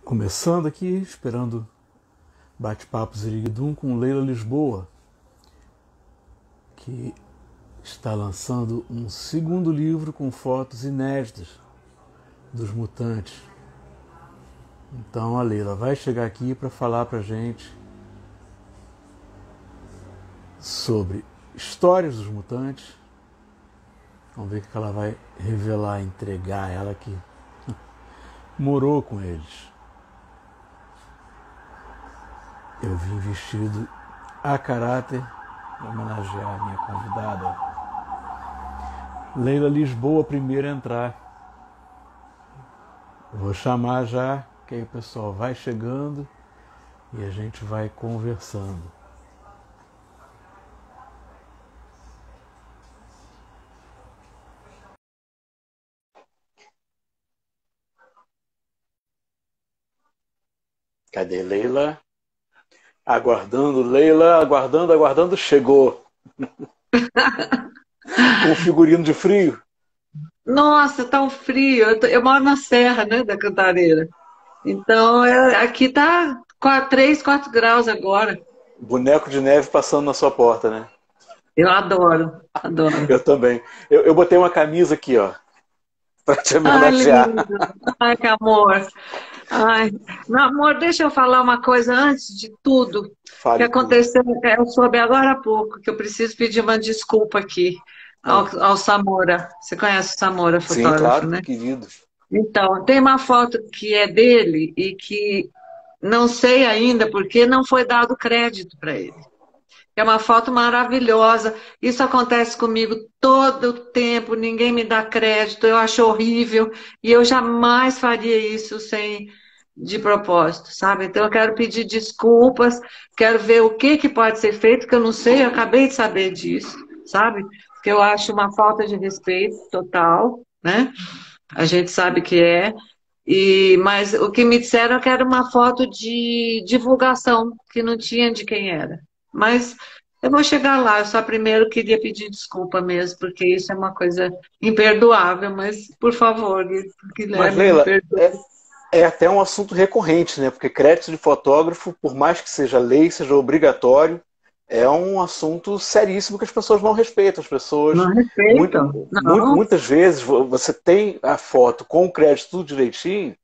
Começando aqui, esperando bate-papo Ziriguidum com Leila Lisboa, que está lançando um segundo livro com fotos inéditas dos mutantes. Então a Leila vai chegar aqui para falar para a gente sobre histórias dos mutantes. Vamos ver o que ela vai revelar, entregar, ela que morou com eles. Eu vim vestido a caráter para homenagear a minha convidada. Leila Lisboa, primeiro a entrar. Vou chamar já, que aí o pessoal vai chegando e a gente vai conversando. Cadê Leila? Aguardando, Leila, aguardando, chegou. Com o figurino de frio. Nossa, tá um frio. Eu moro na Serra, né, da Cantareira. Então, aqui tá 3, 4 graus agora. Boneco de neve passando na sua porta, né? Eu adoro, adoro. Eu também. Eu botei uma camisa aqui, ó, para te Ai, homenagear. lindo. Ai, que amor. Ai, meu amor, deixa eu falar uma coisa antes de tudo que Fale tudo. aconteceu. Eu soube agora há pouco que eu preciso pedir uma desculpa aqui Ah, ao Samora. Você conhece o Samora, sim, fotógrafo, claro, né? querido. Então, tem uma foto que é dele e que não sei ainda porque não foi dado crédito para ele. É uma foto maravilhosa. Isso acontece comigo todo o tempo, ninguém me dá crédito, eu acho horrível e eu jamais faria isso sem de propósito, sabe? Então eu quero pedir desculpas, quero ver o que que pode ser feito, que eu não sei, eu acabei de saber disso, sabe? Que eu acho uma falta de respeito total, né? A gente sabe que é. Mas o que me disseram é que era uma foto de divulgação, que não tinha de quem era. Mas eu vou chegar lá, eu só primeiro queria pedir desculpa mesmo, porque isso é uma coisa imperdoável, mas por favor, Mas, Guilherme, me Leila, perdoe. é até um assunto recorrente, né? Porque crédito de fotógrafo, por mais que seja lei, seja obrigatório, é um assunto seríssimo que as pessoas não respeitam. As pessoas, Não respeitam? Não. muitas vezes, você tem a foto com o crédito tudo direitinho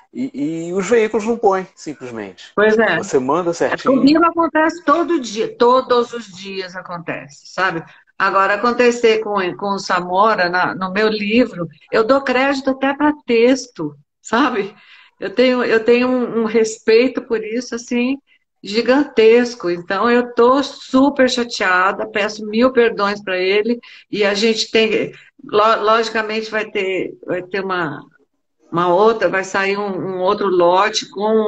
e os veículos não põem, simplesmente. Pois é. Você manda certinho. Comigo acontece todo dia, todos os dias acontece, sabe? Agora, acontecer com o Samora, no meu livro, eu dou crédito até para texto, sabe? Eu tenho um respeito por isso, assim, gigantesco. Então, eu estou super chateada, peço mil perdões para ele, e a gente tem, logicamente, vai ter uma outra, vai sair um outro lote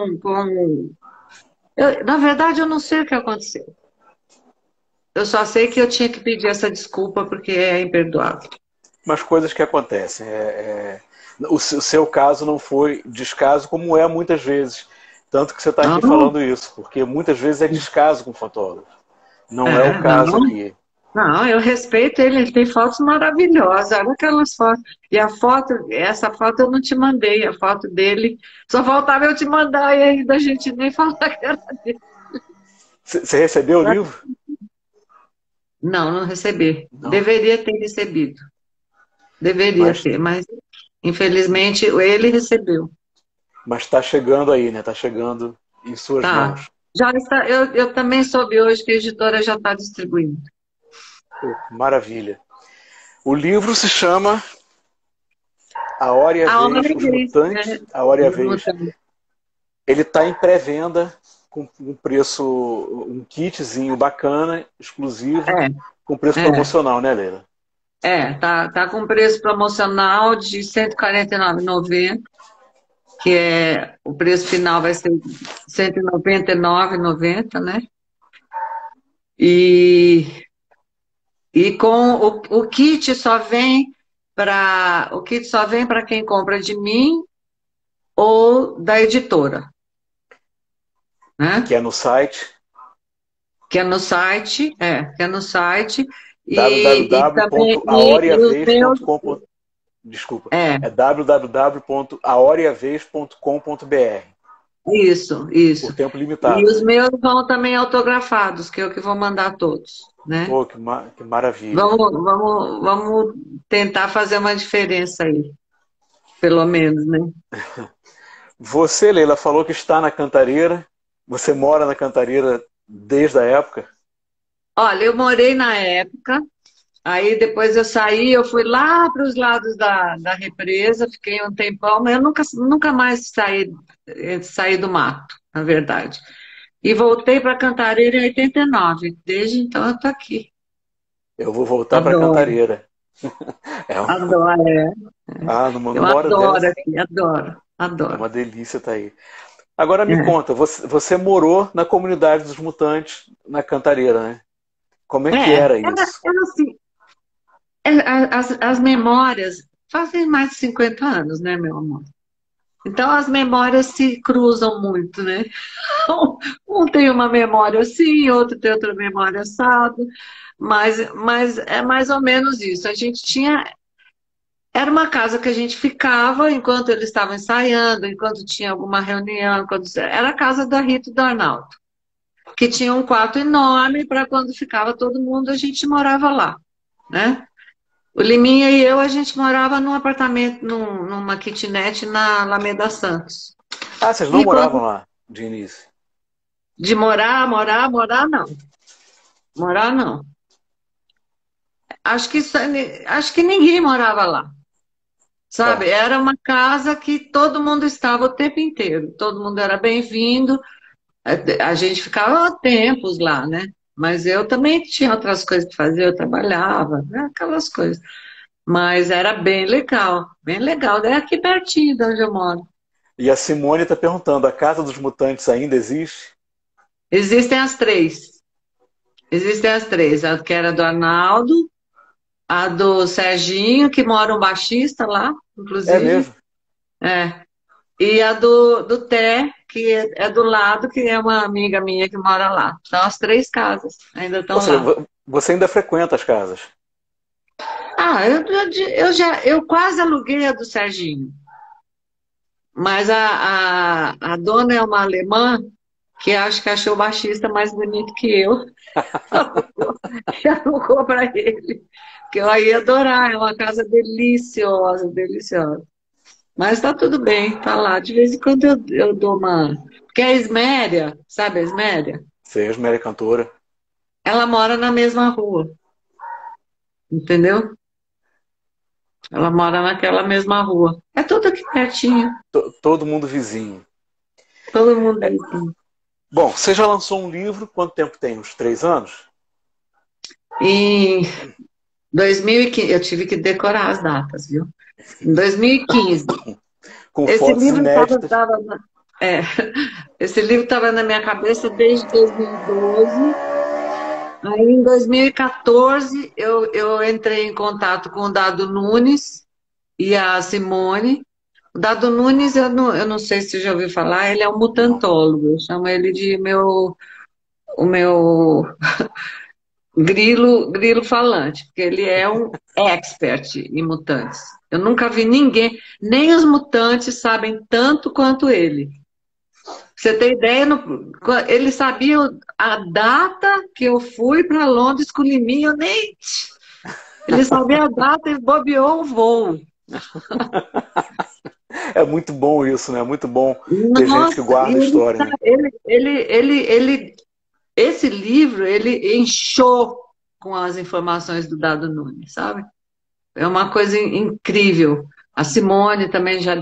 na verdade, eu não sei o que aconteceu. Eu só sei que eu tinha que pedir essa desculpa porque é imperdoável. Umas coisas que acontecem. O seu caso não foi descaso, como é muitas vezes. Tanto que você está aqui Não, falando isso, porque muitas vezes é descaso com o fotógrafo. Não é o caso não, aqui. não, eu respeito ele, ele tem fotos maravilhosas, olha aquelas fotos. E essa foto eu não te mandei, a foto dele, só faltava eu te mandar e ainda a gente nem falar que era dele. Você recebeu o livro? Não, não recebi. Não. Deveria ter recebido. Deveria Mas ter, mas infelizmente ele recebeu. está chegando aí, né? Está chegando em suas Tá. mãos. Já está, eu também soube hoje que a editora já está distribuindo. Pô, maravilha. O livro se chama A Hora e a A hora Vez, é Os vez, né? Mutantes, A Hora e a Dos Vez. mutantes. Ele está em pré-venda com um preço, um kitzinho bacana, exclusivo, É, com preço é, promocional, né, Leila? tá com preço promocional de R$ 149,90, que é o preço final vai ser R$ 199,90, né? E, e com o kit só vem para quem compra de mim ou da editora, Que né? é no site Que é no site, e também e os meus, www.ahoreavez.com. Desculpa, é, é www.ahoreavez.com.br. Isso, Por isso. tempo E limitado, os né? meus vão também autografados, que eu que vou mandar todos, né? Pô, que maravilha. Vamos tentar fazer uma diferença aí, pelo menos, né? Você, Leila, falou que está na Cantareira. Você mora na Cantareira desde a época? Olha, eu morei na época, aí depois eu saí, eu fui lá para os lados da represa, fiquei um tempão, mas eu nunca mais saí do mato, na verdade. E voltei para Cantareira em 89. Desde então eu tô aqui. Eu vou voltar para Adoro, Cantareira. É adoro, é. numa Eu hora adoro dessa, aqui, adoro, é adoro. uma delícia estar aí. Agora me É, conta, você morou na comunidade dos mutantes na Cantareira, né? Como é que era isso? era assim, as memórias fazem mais de 50 anos, né, meu amor? Então as memórias se cruzam muito, né? Um tem uma memória assim, outro tem outra memória assado, mas é mais ou menos isso. A gente tinha. Era uma casa que a gente ficava enquanto eles estavam ensaiando, enquanto tinha alguma reunião, era a casa da Rita e do Arnaldo, que tinha um quarto enorme para quando ficava todo mundo, a gente morava lá, né? O Liminha e eu, a gente morava num apartamento, numa kitnet na Alameda Santos. Ah, vocês não E moravam quando lá de início? de morar, não. Morar, não. Acho que, acho que ninguém morava lá, sabe? É. Era uma casa que todo mundo estava o tempo inteiro, todo mundo era bem-vindo. A gente ficava tempos lá, né? Mas eu também tinha outras coisas para fazer, eu trabalhava, né? Aquelas coisas. Mas era bem legal. É aqui pertinho de onde eu moro. E a Simone está perguntando, a Casa dos Mutantes ainda existe? Existem as três. Existem as três. A que era do Arnaldo, a do Serginho, que mora um baixista lá, É inclusive. mesmo? É. E a do Té, que é do lado, que é uma amiga minha que mora lá. Então, as três casas ainda Ou estão seja, lá. você ainda frequenta as casas? Ah, eu quase aluguei a do Serginho, mas a dona é uma alemã que acho que achou o baixista mais bonito que eu, e alugou para ele, que eu ia adorar, é uma casa deliciosa, deliciosa. Mas tá tudo bem, tá lá. De vez em quando eu dou uma. Porque a Esméria, sabe a Esméria? Seja Mera Cantora. Ela mora na mesma rua, entendeu? Ela mora naquela mesma rua. É tudo aqui pertinho, Todo mundo vizinho. todo mundo vizinho. Bom, você já lançou um livro, quanto tempo tem? Uns 3 anos? Em 2015, eu tive que decorar as datas, viu? Em 2015. Com Esse fotos livro inéditas. é, esse livro estava na minha cabeça desde 2012. Aí, em 2014, eu entrei em contato com o Dado Nunes e a Simone. O Dado Nunes, eu não sei se você já ouviu falar, ele é um Não. mutantólogo. Eu chamo ele de o meu grilo falante, porque ele é um expert em mutantes. Eu nunca vi ninguém, nem os mutantes sabem tanto quanto ele. Pra você ter ideia, ele sabia a data que eu fui para Londres com o Liminha, eu nem. Ele sabia a data e bobeou o voo. É muito bom isso, né? É muito bom ter gente que Nossa, e guarda a história, né? esse livro, ele encheu com as informações do Dado Nunes, sabe? É uma coisa incrível. A Simone também já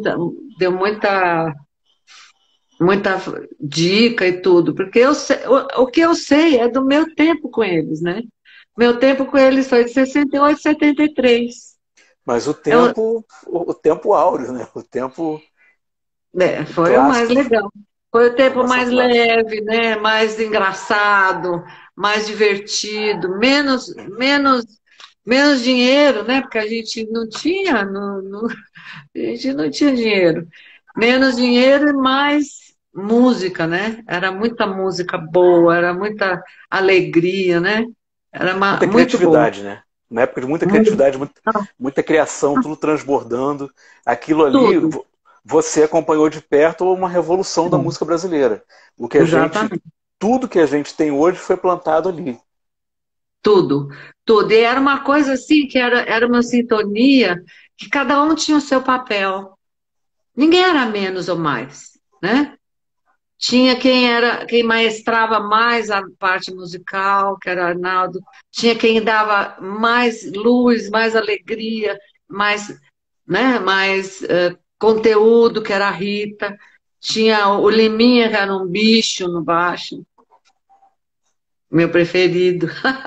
deu muita dica e tudo, porque o que eu sei é do meu tempo com eles, né? Meu tempo com eles foi de 68 a 73. Mas Eu, o tempo áureo, né? O tempo foi o mais clássico da legal. Foi o tempo formação mais clássica. leve, né? Mais engraçado, mais divertido, menos dinheiro, né? Porque a gente não tinha, a gente não tinha dinheiro. Menos dinheiro e mais música, né? Era muita música boa, era muita alegria, né? Era Muita muito bom. criatividade, né? Uma época de muita Muito, criatividade, muita criação, tudo transbordando. Aquilo ali, tudo. você acompanhou de perto uma revolução da música brasileira. O que tudo que a gente tem hoje foi plantado ali. Tudo, tudo. E era uma coisa assim, que era uma sintonia, que cada um tinha o seu papel. Ninguém era menos ou mais, né? Tinha quem maestrava mais a parte musical, que era Arnaldo. Tinha quem dava mais luz, mais alegria, mais, né, mais conteúdo, que era a Rita. Tinha o Liminha, que era um bicho no baixo. Meu preferido.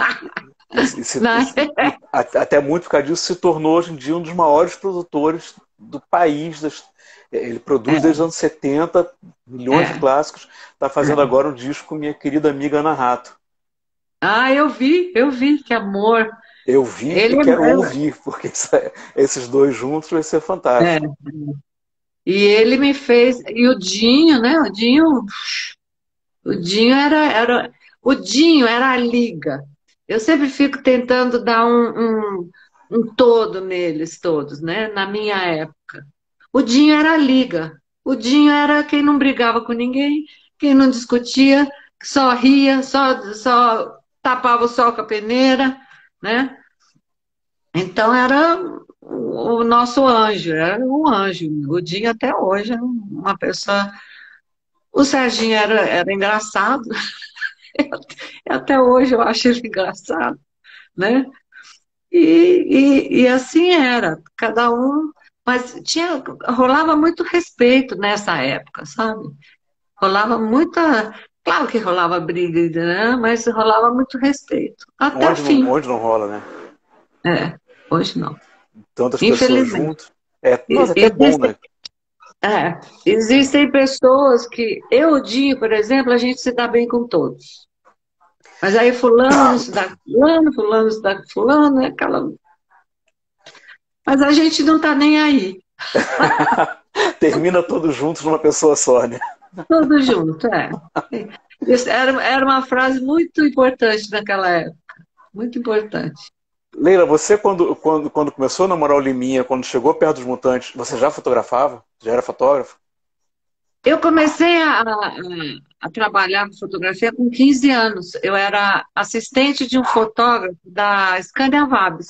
Até muito por causa disso, se tornou hoje em dia um dos maiores produtores do país. Ele produz desde os anos 70, milhões de clássicos. Está fazendo agora um disco com minha querida amiga Ana Rato. Ah, eu vi, que amor. Eu vi e quero ouvir, porque esses dois juntos vai ser fantástico. E ele me fez. E o Dinho, né? O Dinho era a liga. Eu sempre fico tentando dar um todo neles todos, né? Na minha época. O Dinho era a liga. O Dinho era quem não brigava com ninguém, quem não discutia, só ria, só tapava o sol com a peneira, né? Então era o nosso anjo, era um anjo. O Dinho até hoje é uma pessoa. O Serginho era engraçado. Até hoje eu acho ele engraçado, né? E assim era, cada um, mas rolava muito respeito nessa época, sabe? Rolava muita, claro que rolava briga, né? Mas rolava muito respeito, até o fim. Onde não rola, né? Hoje não. Tantas pessoas juntas. Nossa, até bom, né? Existem pessoas que, eu digo, por exemplo, a gente se dá bem com todos. Mas aí fulano não se dá com fulano se dá com fulano, é aquela... Mas a gente não tá nem aí. Termina todos juntos numa pessoa só, né? Todos juntos, Isso era uma frase muito importante naquela época. Muito importante. Leila, você quando começou a namorar o Liminha, quando chegou perto dos Mutantes, você já fotografava? Já era fotógrafo? Eu comecei a trabalhar com fotografia com 15 anos. Eu era assistente de um fotógrafo da Scania Vabis.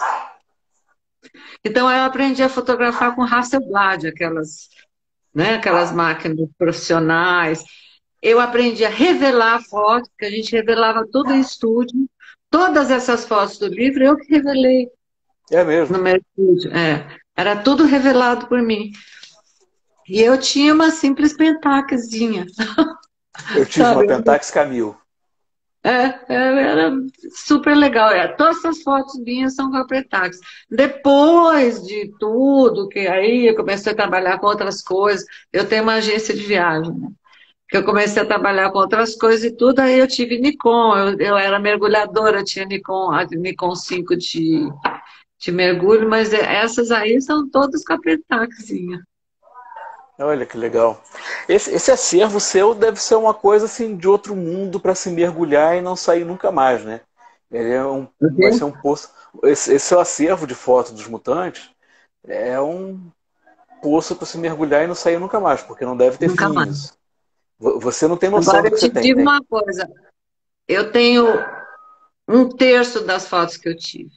Então eu aprendi a fotografar com Hasselblad, aquelas máquinas profissionais. Eu aprendi a revelar fotos, porque a gente revelava tudo em estúdio. Todas essas fotos do livro eu que revelei. É mesmo? No meu estúdio. Era tudo revelado por mim. E eu tinha uma simples Pentaxzinha. Eu tive uma Pentax Camil. Era super legal. Todas essas fotos minhas são com a Pentax. Depois de tudo, que aí eu comecei a trabalhar com outras coisas. Eu tenho uma agência de viagem, né? Que eu comecei a trabalhar com outras coisas e tudo, aí eu tive Nikon. Eu era mergulhadora, tinha a Nikon 5 de mergulho, mas essas aí são todas com a Pentaxzinha. Olha que legal. Esse acervo seu deve ser uma coisa assim de outro mundo para se mergulhar e não sair nunca mais, né? Ele vai ser um poço. Esse seu acervo de fotos dos Mutantes é um poço para se mergulhar e não sair nunca mais, porque não deve ter fim isso. Você não tem noção do que você tem. Agora eu te digo uma coisa. Eu tenho 1/3 das fotos que eu tive.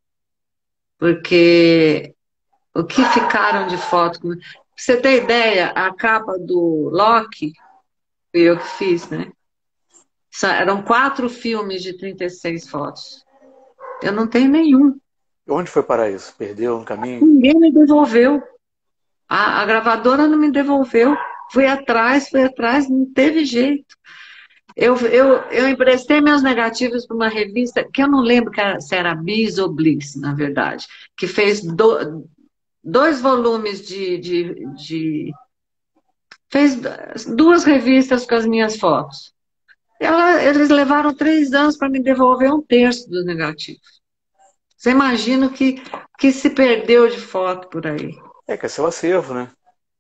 Porque o que ficaram de foto... Pra você ter ideia, a capa do Loki, fui eu que fiz, né? Eram 4 filmes de 36 fotos. Eu não tenho nenhum. Onde foi parar isso? Perdeu no caminho? Ninguém me devolveu. A gravadora não me devolveu. Fui atrás, não teve jeito. Eu emprestei meus negativos para uma revista, que eu não lembro se era Bis ou Bliss, na verdade, que fez 2 volumes fez 2 revistas com as minhas fotos. Eles levaram 3 anos para me devolver 1/3 dos negativos. Você imagina o que se perdeu de foto por aí. Que é seu acervo, né?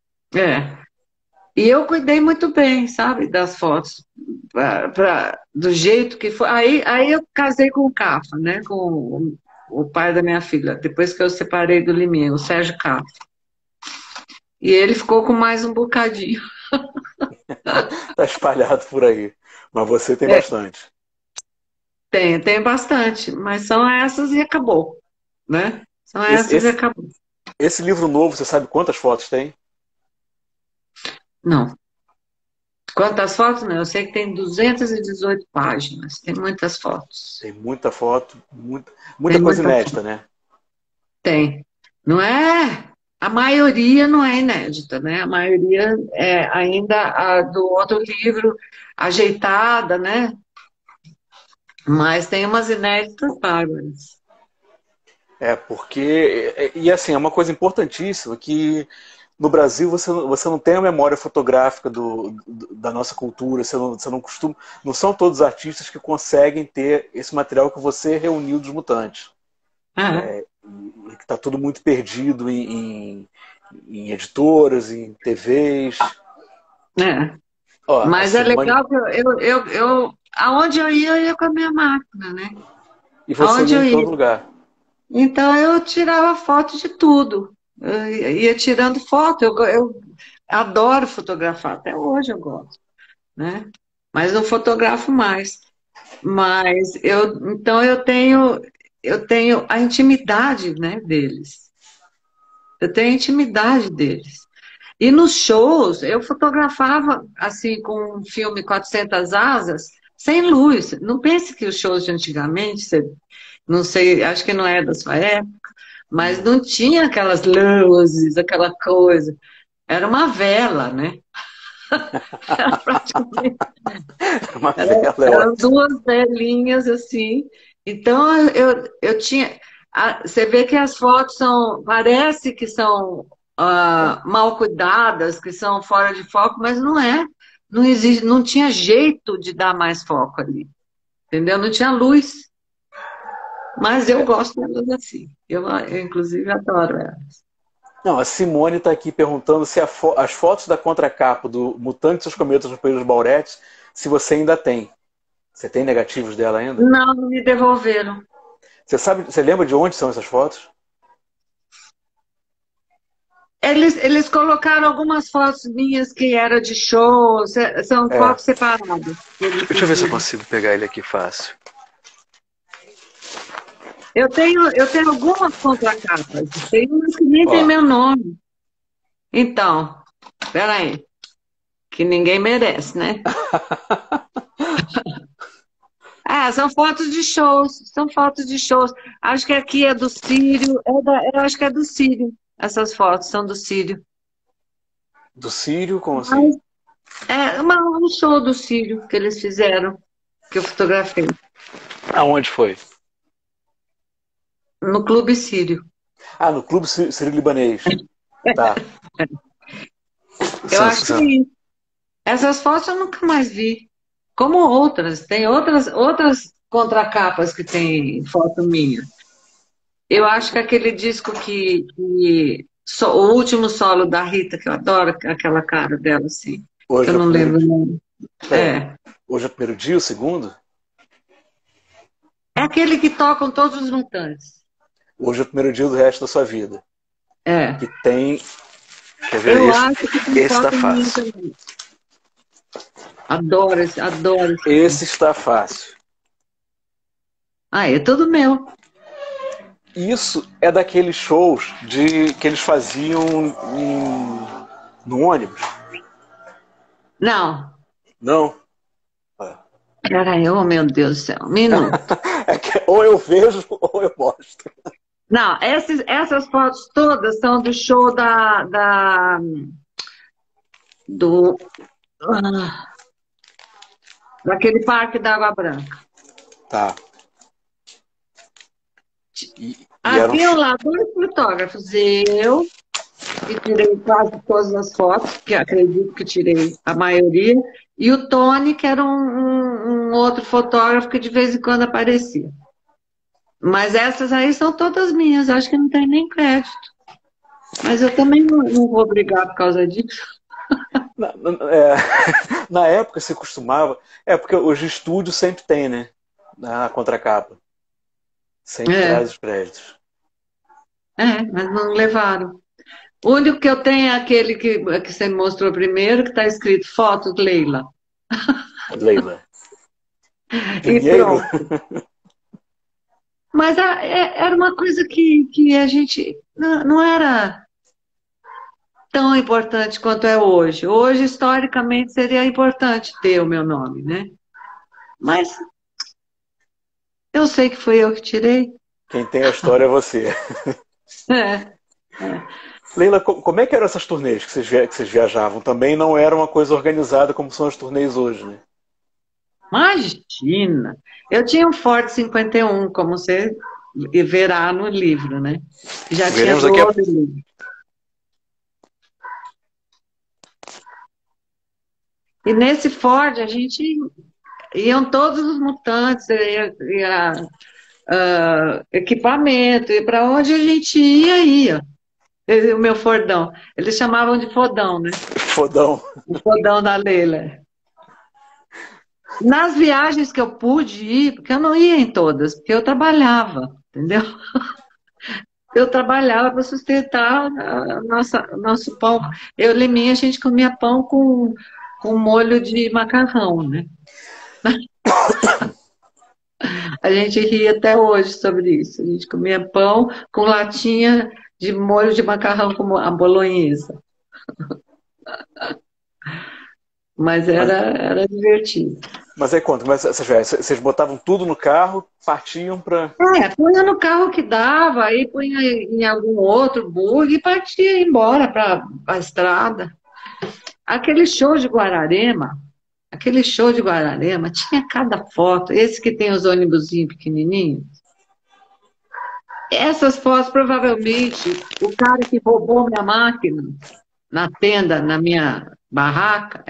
E eu cuidei muito bem, sabe, das fotos, do jeito que foi. Aí eu casei com o Cafa, né, com o pai da minha filha, depois que eu separei do Liminha, o Sérgio Cafa. E ele ficou com mais um bocadinho. Tá espalhado por aí. Mas você tem É, bastante. tem bastante, mas são essas e acabou, né? São Esse, essas e esse, acabou. esse livro novo, você sabe quantas fotos tem? Não. Quantas fotos? Não, eu sei que tem 218 páginas, tem muitas fotos. Tem muita foto, muita Tem coisa muita inédita, foto. né? Tem. Não é. A maioria não é inédita, né? A maioria é ainda a do outro livro, ajeitada, né? Mas tem umas inéditas bárbaras. É, porque. E assim, é uma coisa importantíssima que no Brasil você não tem a memória fotográfica da nossa cultura, você não costuma. Não são todos os artistas que conseguem ter esse material que você reuniu dos Mutantes. É, E que está tudo muito perdido em editoras, em TVs. é. Ó, a Mas é Simone. legal que aonde eu ia com a minha máquina, né? E você Aonde ia eu em ia. todo lugar. Então eu tirava foto de tudo. Eu ia tirando foto. Eu adoro fotografar, até hoje eu gosto, né? Mas não fotografo mais. Mas então eu tenho a intimidade, né, deles. Eu tenho a intimidade deles. E nos shows, eu fotografava, assim, com um filme 400 asas, sem luz. Não pense que os shows de antigamente, não sei, acho que não é da sua época, mas Não. não tinha aquelas luzes, aquela coisa. Era uma vela, né? Era praticamente, Uma vela é eram ótimo. duas velinhas assim. Então eu tinha. Você vê que as fotos são, parece que são mal cuidadas, que são fora de foco, mas não é. Não existe, não tinha jeito de dar mais foco ali, entendeu? Não tinha luz. Mas eu gosto delas assim. Eu inclusive adoro elas. Não, a Simone está aqui perguntando se as fotos da contracapa do Mutantes e os Cometas no País dos Bauretes, se você ainda tem. Você tem negativos dela ainda? Não, não me devolveram. Você lembra de onde são essas fotos? Eles colocaram algumas fotos minhas que era de show, são É. fotos separadas que eles Deixa eu ver se eu pediram. consigo pegar ele aqui fácil. Eu tenho algumas contracapas, tem umas que nem tem Ó, meu nome. Então, peraí, que ninguém merece, né? Ah, são fotos de shows, são fotos de shows. Acho que aqui é do Sírio, eu acho que é do Sírio. Essas fotos são do Sírio. do Sírio, como assim? Mas um show do Sírio que eles fizeram, que eu fotografei, Aonde foi? no Clube Sírio. Ah, no Clube Sírio-Libanês. Tá. Eu acho que é isso. Essas fotos eu nunca mais vi. Como outras, tem outras contracapas que tem foto minha. Eu acho que aquele disco o último solo da Rita, que eu adoro aquela cara dela, assim, que eu Hoje é o não primeiro lembro o dia. nome. Peraí. É. Hoje é o primeiro dia, o segundo? É aquele que tocam todos os Mutantes. Hoje é o primeiro dia do resto da sua vida. É. Que tem. Quer ver? Eu Esse, acho que tem esse tá foto minha fácil. também. Adoro esse Esse disco. está fácil. Ah, é tudo meu. Isso é daqueles shows que eles faziam no ônibus. Não. Não. Peraí, oh meu Deus do céu, um minuto. É que ou eu vejo ou eu mostro. Não, essas fotos todas são do show do, ah, daquele Parque da Água Branca. Tá. E eram. Haviam lá dois fotógrafos, eu, que tirei quase todas as fotos, que acredito que tirei a maioria, e o Tony, que era um outro fotógrafo que de vez em quando aparecia. Mas essas aí são todas minhas, acho que não tem nem crédito. Mas eu também não vou brigar por causa disso. Na época se costumava. É porque os estúdios sempre tem, né? Na contracapa. Sempre É, traz os créditos. mas não levaram. O único que eu tenho é aquele que você me mostrou primeiro, que está escrito foto Leila. Leila. E Pinheiro? pronto. Mas era uma coisa que a gente não era tão importante quanto é hoje. Hoje, historicamente, seria importante ter o meu nome, né? Mas eu sei que fui eu que tirei. Quem tem a história é você. É, é. Leila, como é que eram essas turnês que vocês viajavam? Também não era uma coisa organizada como são as turnês hoje, né? Imagina! Eu tinha um Ford 51, como você verá no livro, né? Já tinha Veremos daqui a... 12 livros. E nesse Ford a gente iam todos os mutantes, equipamento, e para onde a gente ia. O meu Fordão. Eles chamavam de Fodão, né? Fodão. O Fodão da Leila. Nas viagens que eu pude ir, porque eu não ia em todas, porque eu trabalhava, entendeu? Eu trabalhava para sustentar o nosso pão. Eu e Liminha, a gente comia pão com molho de macarrão, né? A gente ri até hoje sobre isso. A gente comia pão com latinha de molho de macarrão com a bolonhesa. Mas Mas, era divertido. mas aí conta, mas vocês botavam tudo no carro, partiam para... Punha no carro que dava, aí punha em algum outro bug e partia embora para a estrada. Aquele show de Guararema tinha cada foto, esse que tem os ônibusinhos pequenininhos. Essas fotos, provavelmente, o cara que roubou minha máquina na tenda, na minha barraca,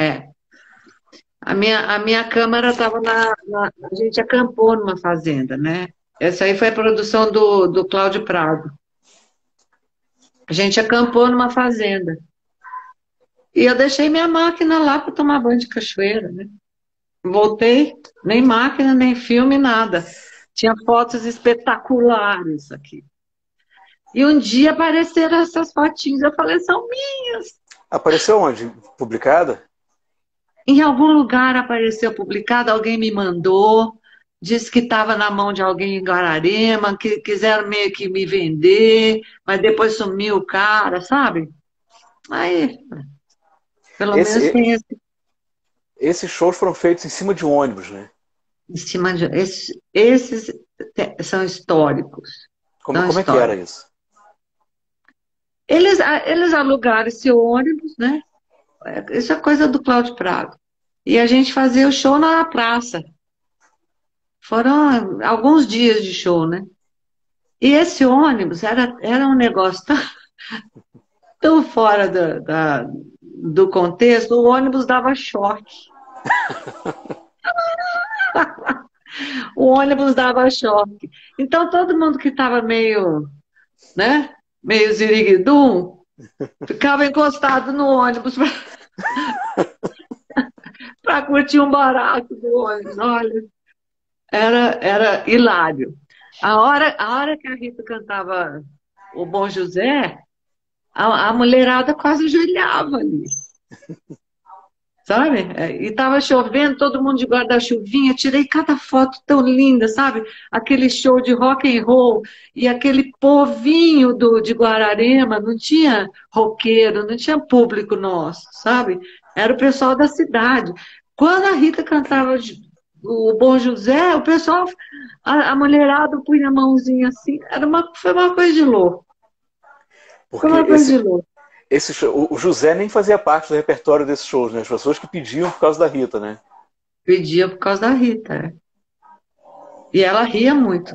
a minha câmera estava a gente acampou numa fazenda, né? Essa aí foi a produção do Cláudio Prado. A gente acampou numa fazenda. E eu deixei minha máquina lá para tomar banho de cachoeira, né? Voltei, nem máquina, nem filme, nada. Tinha fotos espetaculares aqui. E um dia apareceram essas fotinhas. Eu falei, são minhas. Apareceu onde? Publicada? Em algum lugar apareceu publicado, alguém me mandou, disse que estava na mão de alguém em Guararema, que quiseram meio que me vender, mas depois sumiu o cara, sabe? Aí, pelo menos Esse, tem esses shows foram feitos em cima de ônibus, né? em cima de. Esses são históricos. São Como é que era históricos. isso? Eles alugaram esse ônibus, né? Isso é coisa do Cláudio Prado. E a gente fazia o show na praça. Foram alguns dias de show, né? E esse ônibus era um negócio tão fora do contexto, o ônibus dava choque. O ônibus dava choque. Então todo mundo que estava meio, né? Meio ziriguidum, ficava encostado no ônibus para curtir um barato do ônibus. Olha, era hilário. A hora que a Rita cantava o Bom José, a mulherada quase ajoelhava ali, sabe? E estava chovendo, todo mundo de guarda-chuvinha, tirei cada foto tão linda, sabe? Aquele show de rock and roll e aquele povinho de Guararema, não tinha roqueiro, não tinha público nosso, sabe? Era o pessoal da cidade. Quando a Rita cantava o Bom José, o pessoal, a mulherada punha a mãozinha assim, foi uma coisa de louco. Foi Porque uma coisa de louco. esse show, o José nem fazia parte do repertório desses shows, né? As pessoas que pediam por causa da Rita, né? Pedia por causa da Rita, né? E ela ria muito.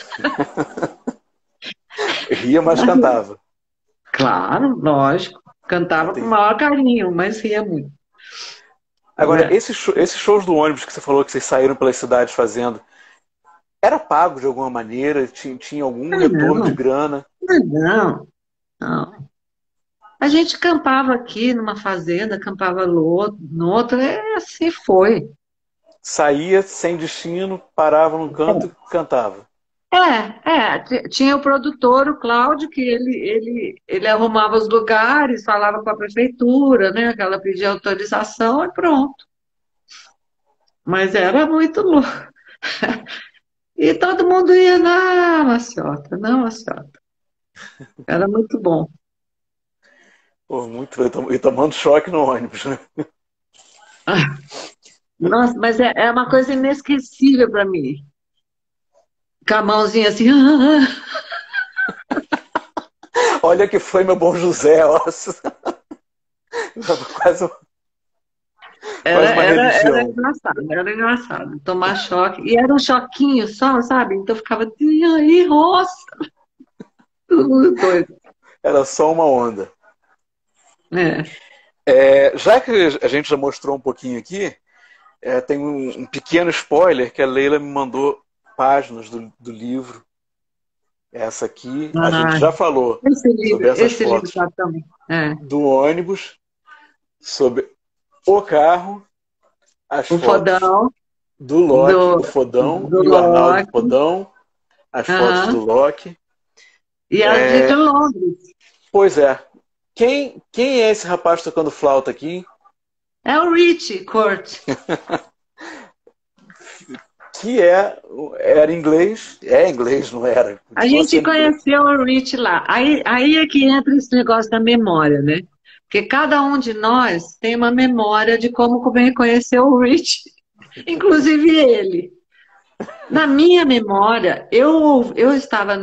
Ria, mas cantava. Claro, lógico. Cantava com o maior carinho, mas ria muito. Agora, esses shows do ônibus que você falou que vocês saíram pelas cidades fazendo, era pago de alguma maneira? Tinha algum retorno de grana? Não, não. A gente acampava aqui numa fazenda, acampava no outro, assim foi. Saía sem destino, parava num canto e cantava. Tinha o produtor, o Cláudio, que ele arrumava os lugares, falava com a prefeitura, né? Que ela pedia autorização e pronto. Mas era muito louco. E todo mundo ia na maciota, na maciota. Era muito bom. Pô, muito. E tomando choque no ônibus, né? Nossa, mas é uma coisa inesquecível para mim. Com a mãozinha assim. Olha que foi meu bom José, ó. Quase, quase uma Era religião. engraçado, era engraçado. Tomar choque. E era um choquinho só, sabe? Então ficava assim, aí, roça. Tudo muito doido. Era só uma onda. É. Já que a gente já mostrou um pouquinho aqui, tem um pequeno spoiler que a Leila me mandou páginas do livro. Essa aqui, a gente Ah, já falou sobre essas esse livro fotos tá também. É. do ônibus, sobre o carro, as O fotos fodão do Loki, o Fodão do e o Arnaldo Loki. Fodão, as fotos do Aham. Loki. E as de Londres. Pois é. Quem é esse rapaz tocando flauta aqui? É o Rich Kurt. Que era inglês. É inglês, não era? A Continua gente sendo inglês. conheceu o Rich lá. Aí é que entra esse negócio da memória, né? Porque cada um de nós tem uma memória de como conheceu o Rich, inclusive ele. Na minha memória, eu estava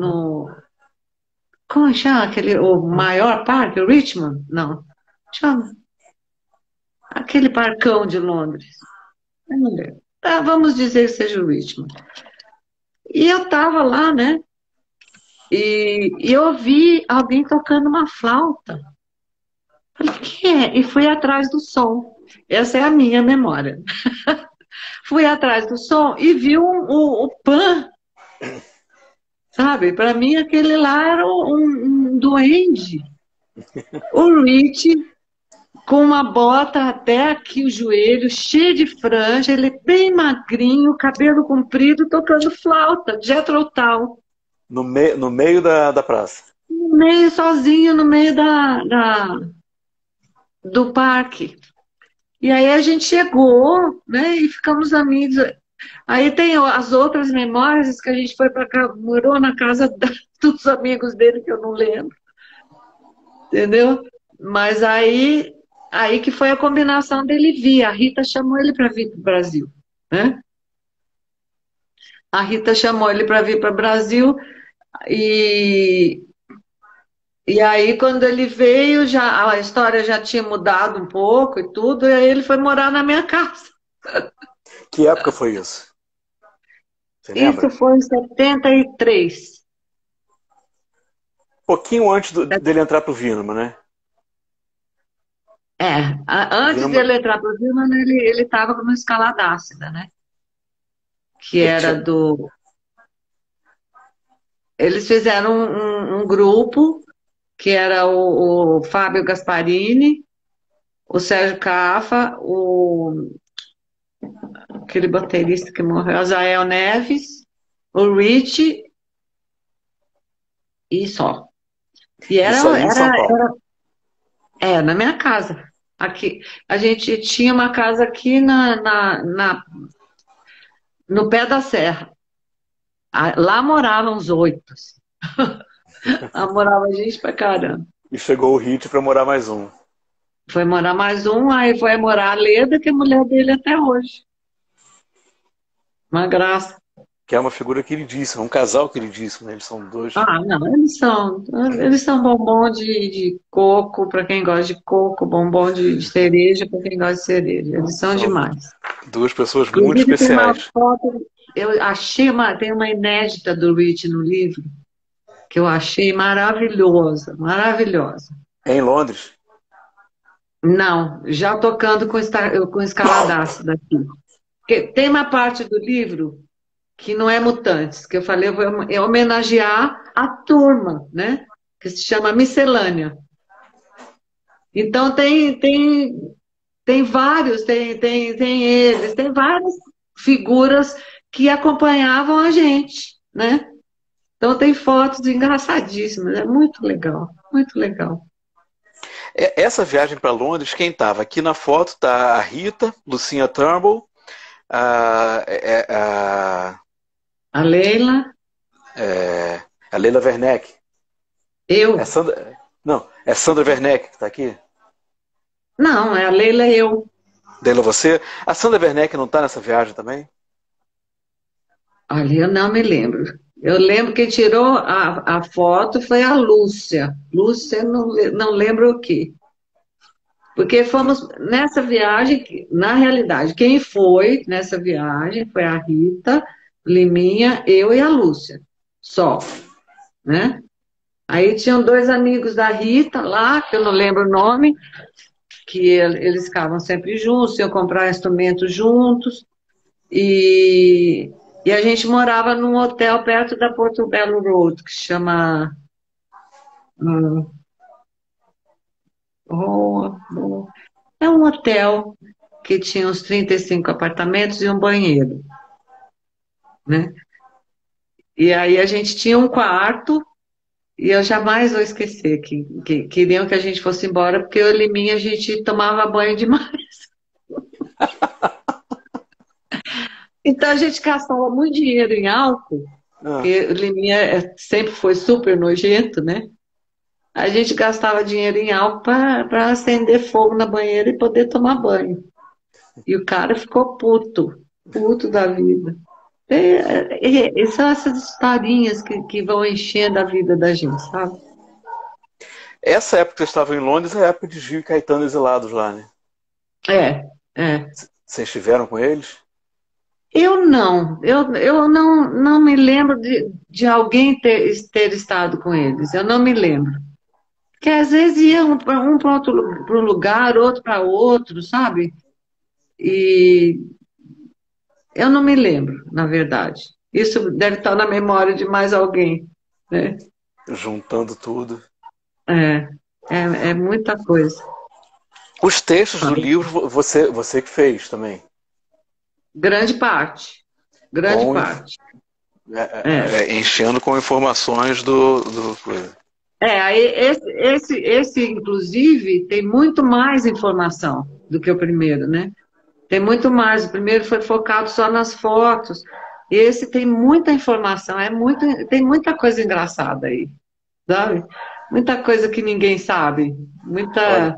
como chama aquele, o maior parque, o Richmond? Não, chama. Aquele parcão de Londres. Eu não lembro. Tá, vamos dizer que seja o Richmond. E eu estava lá, né? E eu ouvi alguém tocando uma flauta. Falei, quem é? E fui atrás do som. Essa é a minha memória. Fui atrás do som e vi o Pan, sabe? Para mim, aquele lá era um duende. O Rich, com uma bota até aqui o joelho, cheio de franja, ele bem magrinho, cabelo comprido, tocando flauta, Jethro Tull. No meio da praça. No meio, sozinho, no meio do parque. E aí a gente chegou, né, e ficamos amigos. Aí tem as outras memórias que a gente foi para cá, morou na casa dos amigos dele, que eu não lembro, entendeu? Mas aí que foi a combinação dele vir. A Rita chamou ele para vir para o Brasil, né? A Rita chamou ele para vir para o Brasil e, e aí quando ele veio, já a história já tinha mudado um pouco e tudo, e aí ele foi morar na minha casa. Que época foi isso? Você Isso lembra? foi em 73. Pouquinho antes dele entrar pro Vinoma, né? Antes de Vinoma, ele entrar para o Vilma, ele estava como escalada ácida, né? Que ele era tinha, do. Eles fizeram um grupo, que era o Fábio Gasparini, o Sérgio Cafa, aquele baterista que morreu, Azael Neves, o Rich e só. E isso aí em São Paulo. na minha casa. Aqui, a gente tinha uma casa aqui no pé da serra. Lá moravam os 8. Lá morava gente pra caramba. E chegou o Hit para morar mais um. Foi morar mais um, aí foi morar a Leda, que é mulher dele até hoje. Uma graça. Que é uma figura queridíssima, um casal queridíssimo, né? Eles são dois. Ah, não, eles são bombom de coco para quem gosta de coco, bombom de cereja para quem gosta de cereja. Eles são São demais. duas pessoas muito Inclusive, tem uma especiais. foto, eu achei tem uma inédita do Rich no livro, que eu achei maravilhosa, maravilhosa. É em Londres. Não, já tocando com escaladaço daqui. Porque tem uma parte do livro que não é Mutantes, que eu falei, eu vou homenagear a turma, né? Que se chama Miscelânea. Então tem vários, tem eles, tem várias figuras que acompanhavam a gente, né? Então tem fotos engraçadíssimas, é muito legal, muito legal. Essa viagem para Londres, quem estava? Aqui na foto tá a Rita, Lucinha Turnbull, a, A Leila, é, a Leila Werneck. É eu. Sandra, não, é Sandra Werneck que está aqui? Não, é a Leila e eu. Leila, você? A Sandra Werneck não está nessa viagem também? Olha, eu não me lembro. Eu lembro que tirou a foto foi a Lúcia. Lúcia, não lembro o quê. Porque fomos nessa viagem, na realidade, quem foi nessa viagem foi a Rita, Liminha, eu e a Lúcia. Só, né? Aí tinham dois amigos da Rita lá, que eu não lembro o nome, que eles ficavam sempre juntos, iam comprar instrumentos juntos. E a gente morava num hotel perto da Porto Belo Road, que chama. hum, é um hotel que tinha uns 35 apartamentos e um banheiro, né? E aí a gente tinha um quarto, e eu jamais vou esquecer que queriam que a gente fosse embora, porque eu e Liminha a gente tomava banho demais. Então a gente gastava muito dinheiro em álcool, Ah, porque o Liminha sempre foi super nojento, né? A gente gastava dinheiro em álcool para acender fogo na banheira e poder tomar banho. E o cara ficou puto, puto da vida. E são essas historinhas que vão enchendo a vida da gente, sabe? essa época que vocês estavam em Londres é a época de Gil e Caetano exilados lá, né? É, é. Vocês estiveram com eles? Eu não me lembro de alguém ter estado com eles, eu não me lembro. Porque às vezes ia um para um lugar, outro para outro, sabe? E eu não me lembro, na verdade. Isso deve estar na memória de mais alguém, né? Juntando tudo. É, é muita coisa. Os textos do livro você que fez também. Grande parte, grande Com, parte. É. enchendo com informações do coisa. Aí esse, inclusive, tem muito mais informação do que o primeiro, né? Tem muito mais. O primeiro foi focado só nas fotos. Esse tem muita informação, tem muita coisa engraçada aí, sabe? Muita coisa que ninguém sabe. Olha,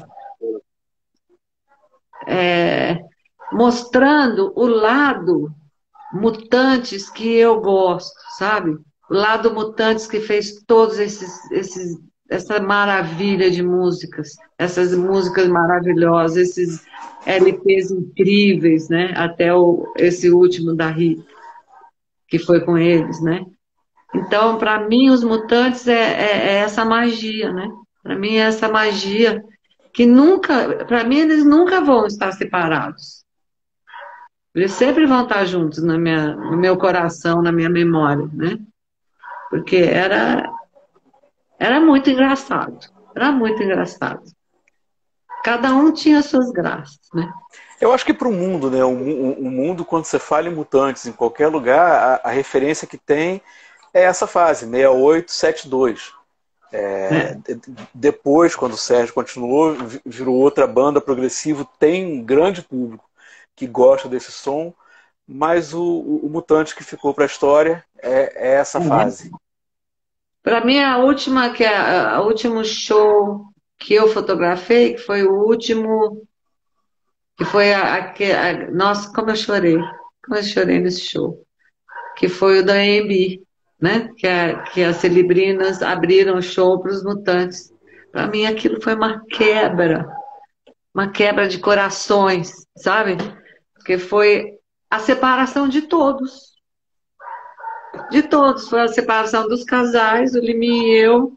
Mostrando o lado mutantes que eu gosto, sabe? O lado mutantes que fez todos essa maravilha de músicas, essas músicas maravilhosas, esses LPs incríveis, né? Até esse último da Rita, que foi com eles, né? Então, para mim, os mutantes é essa magia, né? Para mim, é essa magia que nunca, para mim, eles nunca vão estar separados. Eles sempre vão estar juntos no meu coração, na minha memória, né? Porque era muito engraçado. Era muito engraçado. Cada um tinha suas graças, né? eu acho que para o mundo, né? O mundo, quando você fala em mutantes em qualquer lugar, a referência que tem é essa fase, 68, 72. É. Depois, quando o Sérgio continuou, virou outra banda progressivo, tem um grande público que gosta desse som, mas o mutante que ficou para a história é essa fase. Para mim, a última, o último show que eu fotografei, que foi o último, que foi nossa, como eu chorei nesse show, que foi o da AMB, né? Que as Celebrinas abriram o show para os mutantes. Para mim, aquilo foi uma quebra de corações, sabe? Porque foi a separação de todos. De todos. Foi a separação dos casais, o Liminha e eu,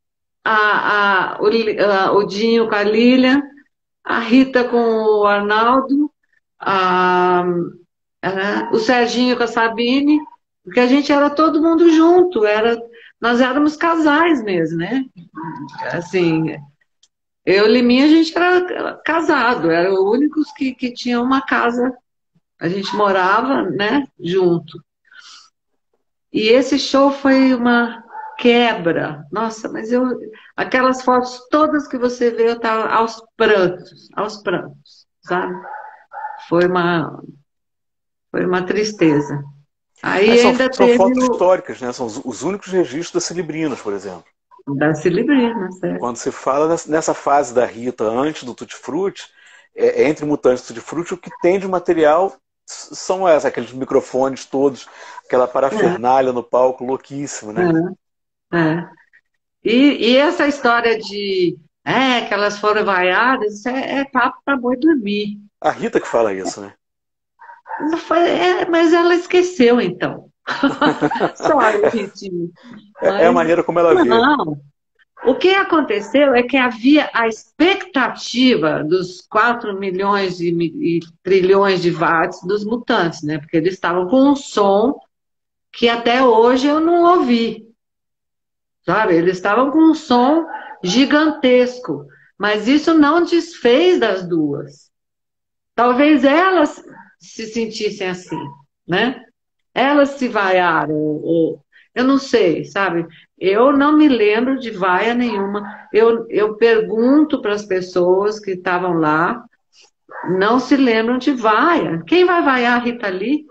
o Dinho com a Lilian, a Rita com o Arnaldo, a, o Serginho com a Sabine, porque a gente era todo mundo junto, nós éramos casais mesmo, né? Assim, eu e Liminha, a gente era casado, eram os únicos que tinham uma casa, a gente morava, né, junto. E esse show foi uma quebra. Nossa, mas aquelas fotos todas que você vê, eu estava aos prantos, sabe? Foi uma, foi uma tristeza. Mas Aí ainda são teve fotos o históricas, né? São os únicos registros da Celebrinas, por exemplo. da Celebrina, certo? Quando se fala nessa fase da Rita antes do Tutti Frutti, entre Mutantes e Tutti Frutti, o que tem de material são aqueles microfones todos, aquela parafernália no palco, louquíssimo, né? É, é. E essa história de que elas foram vaiadas, isso é papo para boi dormir. A Rita que fala isso, né? Não foi, mas ela esqueceu, então. Sorry, Ritinho. É a Mas maneira como ela vê. não. O que aconteceu é que havia a expectativa dos 4 milhões e trilhões de watts dos Mutantes, né? Porque eles estavam com um som que até hoje eu não ouvi, sabe? Eles estavam com um som gigantesco, mas isso não desfez das duas. Talvez elas se sentissem assim, né? Elas se vaiaram, ou eu não sei, sabe? Eu não me lembro de vaia nenhuma. Eu pergunto para as pessoas que estavam lá, não se lembram de vaia. Quem vai vaiar a Rita Lee?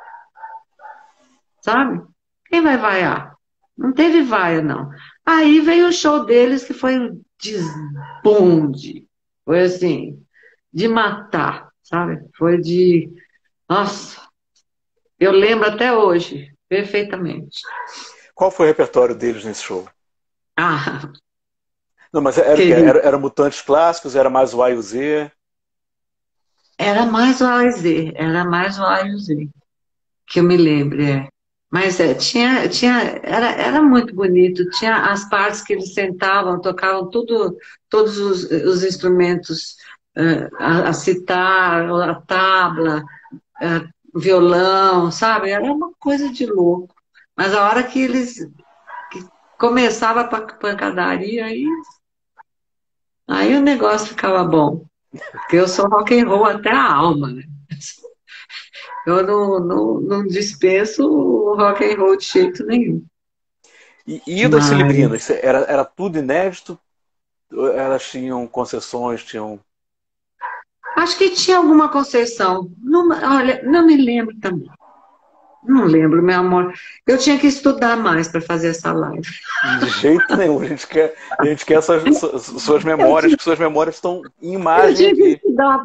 Sabe? Quem vai vaiar? Não teve vaia, não. Aí veio o show deles, que foi um desbunde. Foi assim, de matar, sabe? Foi de. Nossa, eu lembro até hoje, perfeitamente. Qual foi o repertório deles nesse show? Ah, Não, mas era o quê? querido. Era Mutantes clássicos? Era mais o A e o Z? Era mais o AZ, era mais o A e o Z, que eu me lembro, é. Mas era muito bonito, tinha as partes que eles sentavam, tocavam todos os instrumentos, a citar, a tabla, violão, sabe? Era uma coisa de louco. Mas a hora que começava a pancadaria, aí o negócio ficava bom. Porque eu sou rock and roll até a alma, né? Eu não dispenso o rock and roll de jeito nenhum. E o das Mas Celebrinas? Era tudo inédito? Elas tinham concessões, tinham... acho que tinha alguma concessão. Não, olha, não me lembro também. Não lembro, meu amor. Eu tinha que estudar mais para fazer essa live. De jeito nenhum. A gente quer suas memórias, que suas memórias estão em Eu imagem tinha que aqui. estudar,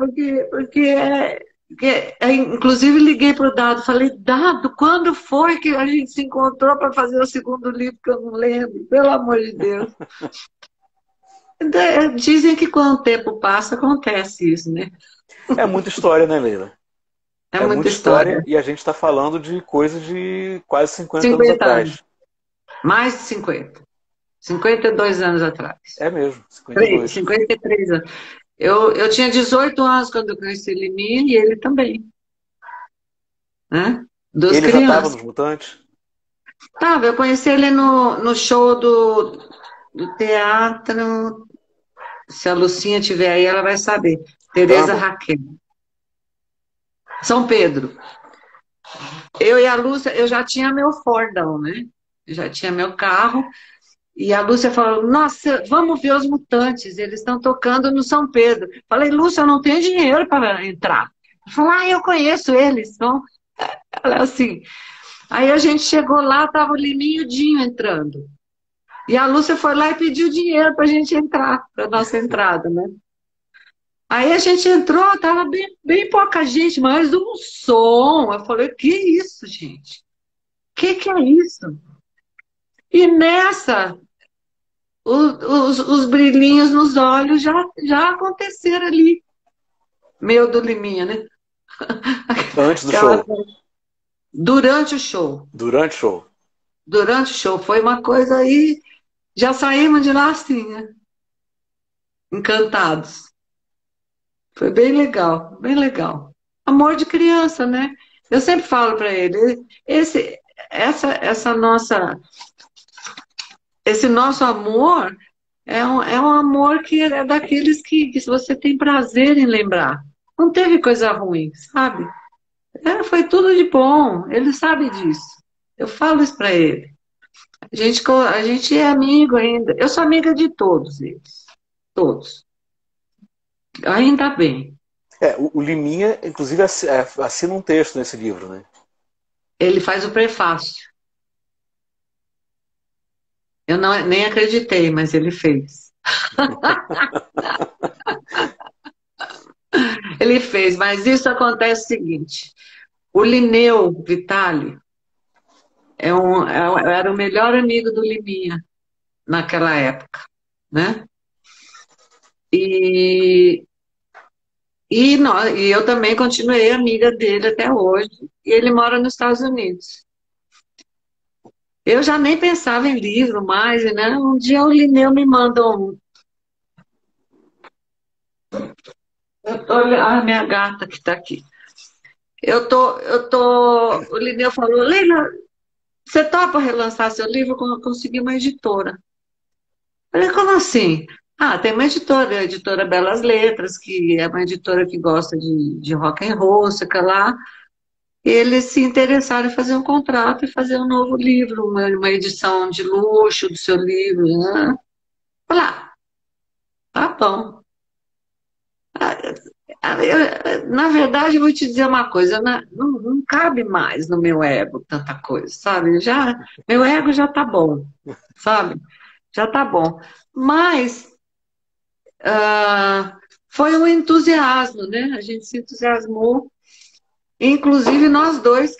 inclusive liguei para o Dado, falei, Dado, quando foi que a gente se encontrou para fazer o segundo livro que eu não lembro? Pelo amor de Deus. Dizem que quando o tempo passa, acontece isso, né? É muita história, né, Leila? É É muita muita história história. e a gente está falando de coisas de quase 50 anos 50 anos, atrás. mais de 50. 52 anos atrás. É mesmo, 52. 53 anos. Eu tinha 18 anos quando eu conheci ele, e ele também, né? Duas Ele já estava crianças. nos Mutantes? Tava, eu conheci ele no show do teatro. Se a Lucinha tiver aí, ela vai saber. Tereza Tamo. Raquel. São Pedro. Eu e a Lúcia, eu já tinha meu Fordão, né? Eu já tinha meu carro. E a Lúcia falou, nossa, vamos ver os Mutantes, eles estão tocando no São Pedro. Falei, Lúcia, eu não tenho dinheiro para entrar. Ela falou, eu conheço eles. Então, ela assim. Aí a gente chegou lá, estava o Liminho e o Dinho entrando. E a Lúcia foi lá e pediu dinheiro para a gente entrar, para nossa entrada, né? Aí a gente entrou, tava bem pouca gente, mas um som. Eu falei, que isso, gente? Que é isso? E nessa, os brilhinhos nos olhos já aconteceram ali. Meu do Liminha, né? Antes do Aquela- show. Durante o show. Durante o show. Durante o show. Foi uma coisa aí. Já saímos de lá assim, né? Encantados. Foi bem legal, bem legal. Amor de criança, né? Eu sempre falo para ele, esse nosso amor é um amor que é daqueles que você tem prazer em lembrar. Não teve coisa ruim, sabe? Foi tudo de bom, ele sabe disso. Eu falo isso para ele. A gente é amigo ainda. Eu sou amiga de todos eles. Todos. Ainda bem. O Liminha, inclusive, assina um texto nesse livro, né? Ele faz o prefácio. Eu não, nem acreditei, mas ele fez. Ele fez, mas isso acontece o seguinte: o Linneu Vitale era o melhor amigo do Liminha naquela época, né? E, e eu também continuei amiga dele até hoje. E ele mora nos Estados Unidos. Eu já nem pensava em livro mais, né? Um dia o Linneu me mandou um. A minha gata que está aqui. O Linneu falou, Leila, você topa relançar seu livro? Eu consegui uma editora. Eu falei, como assim? Ah, tem uma editora, a editora Belas Letras, que é uma editora que gosta de rock and roll, sei lá. Eles se interessaram em fazer um contrato e fazer um novo livro, uma edição de luxo do seu livro, né? Falei, tá bom. Na verdade, eu vou te dizer uma coisa, não cabe mais no meu ego tanta coisa, sabe? Meu ego já tá bom, sabe? Já tá bom. Mas foi um entusiasmo, né? A gente se entusiasmou, inclusive nós dois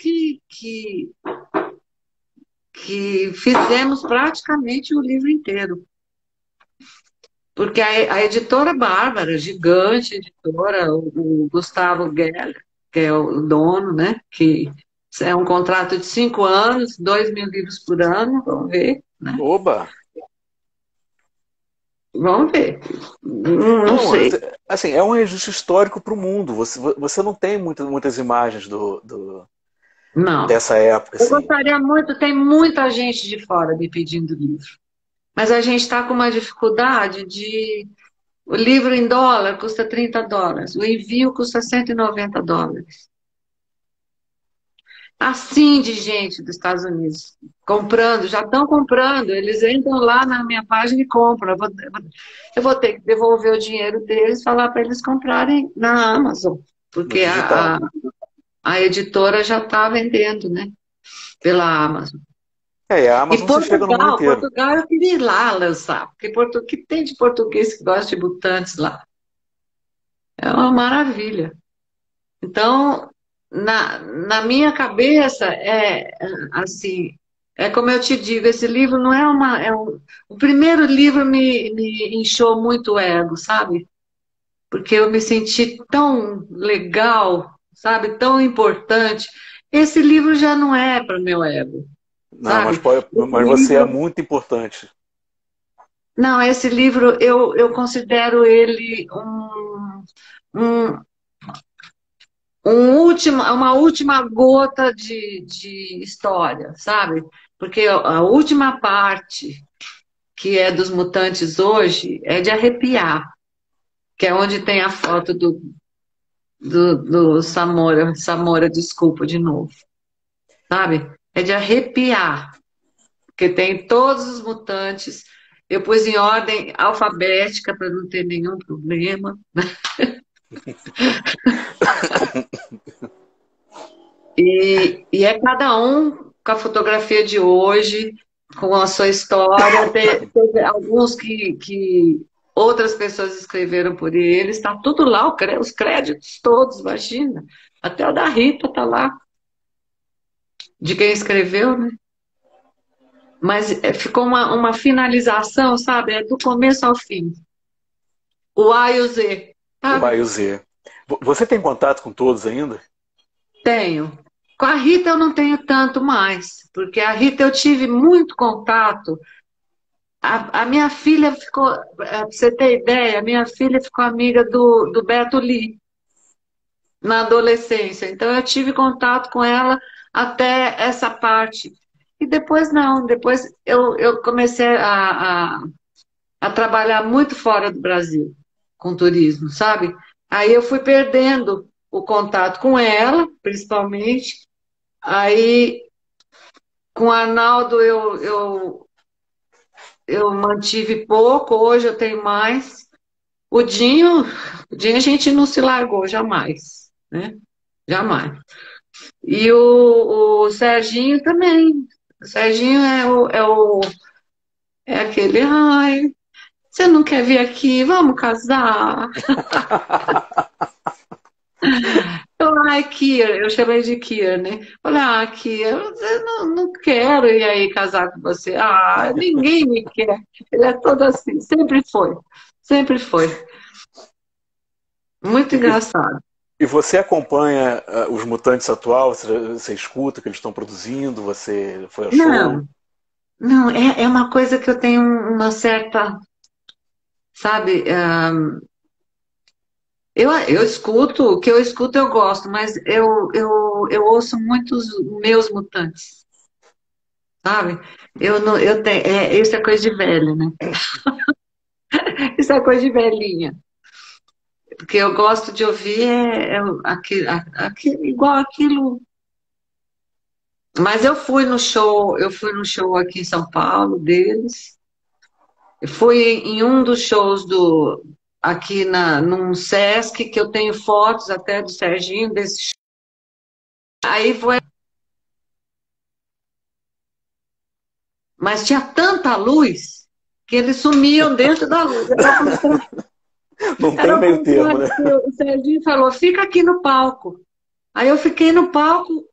que fizemos praticamente o livro inteiro. Porque a editora Bárbara, gigante editora, o Gustavo Geller, que é o dono, né? Que é um contrato de 5 anos, 2.000 livros por ano, vamos ver, né? Oba! Vamos ver. Não Não, sei. assim, é um registro histórico para o mundo. Você não tem muitas imagens Não. dessa época, Eu assim. gostaria muito, tem muita gente de fora me pedindo livro. Mas a gente está com uma dificuldade de. O livro em dólar custa US$ 30. O envio custa US$ 190. Assim de gente dos Estados Unidos comprando, já estão comprando, eles entram lá na minha página e compram. Eu vou ter que devolver o dinheiro deles, falar para eles comprarem na Amazon, No porque digital. a editora já está vendendo, né, pela Amazon. E a E Amazon você chega no mundo inteiro. Portugal eu queria ir lá lançar, porque que tem de português que gosta de mutantes lá? É uma maravilha. Então, na minha cabeça, assim, é como eu te digo, esse livro não é uma. O primeiro livro me inchou muito o ego, sabe? Porque eu me senti tão legal, sabe? Tão importante. Esse livro já não é para o meu ego, Não, sabe? Esse mas você é livro. muito importante. Não, esse livro eu considero ele um, uma última gota de história, sabe? Porque a última parte, que é dos mutantes hoje, é de arrepiar, que é onde tem a foto do Samora, Samora, desculpa de novo, sabe? É de arrepiar, porque tem todos os mutantes. Eu pus em ordem alfabética para não ter nenhum problema. E é cada um com a fotografia de hoje, com a sua história. Teve alguns que outras pessoas escreveram por eles, está tudo lá, os créditos todos, imagina. Até o da Rita está lá, de quem escreveu, né? Mas ficou uma finalização, sabe? É do começo ao fim. O A e o Z, O A sabe? e o Z. Você tem contato com todos ainda? Tenho. Com a Rita eu não tenho tanto mais, porque a Rita eu tive muito contato. A minha filha ficou, pra você ter ideia, a minha filha ficou amiga do Beto Lee na adolescência. Então eu tive contato com ela até essa parte. E depois não, depois eu comecei a trabalhar muito fora do Brasil com turismo, sabe? Aí eu fui perdendo o contato com ela, principalmente. Aí Com o Arnaldo eu mantive pouco, hoje eu tenho mais. O Dinho a gente não se largou jamais, né? Jamais. E o Serginho também. O Serginho é aquele, ai, você não quer vir aqui? Vamos casar. Ai, Kia, eu chamei de Kia, né? Falei, Kia, eu não quero ir aí casar com você. Ah, ninguém me quer. Ele é todo assim, sempre foi. Sempre foi. Muito E, engraçado. e você acompanha os Mutantes atual? Você escuta o que eles estão produzindo? Você foi ao show? Não, não, é uma coisa que eu tenho uma certa, sabe, eu escuto, o que eu escuto eu gosto, mas eu ouço muitos meus mutantes, sabe? Eu não, eu tenho, isso é coisa de velho, né? Isso é coisa de velhinha. Porque eu gosto de ouvir igual aquilo. Mas eu fui no show aqui em São Paulo deles. Eu fui em um dos shows aqui num Sesc, que eu tenho fotos até do Serginho, desse show. Aí foi. Mas tinha tanta luz que eles sumiam dentro da luz. Não tem Era o meio termo, contrário. né? O Serginho falou, fica aqui no palco. Aí eu fiquei no palco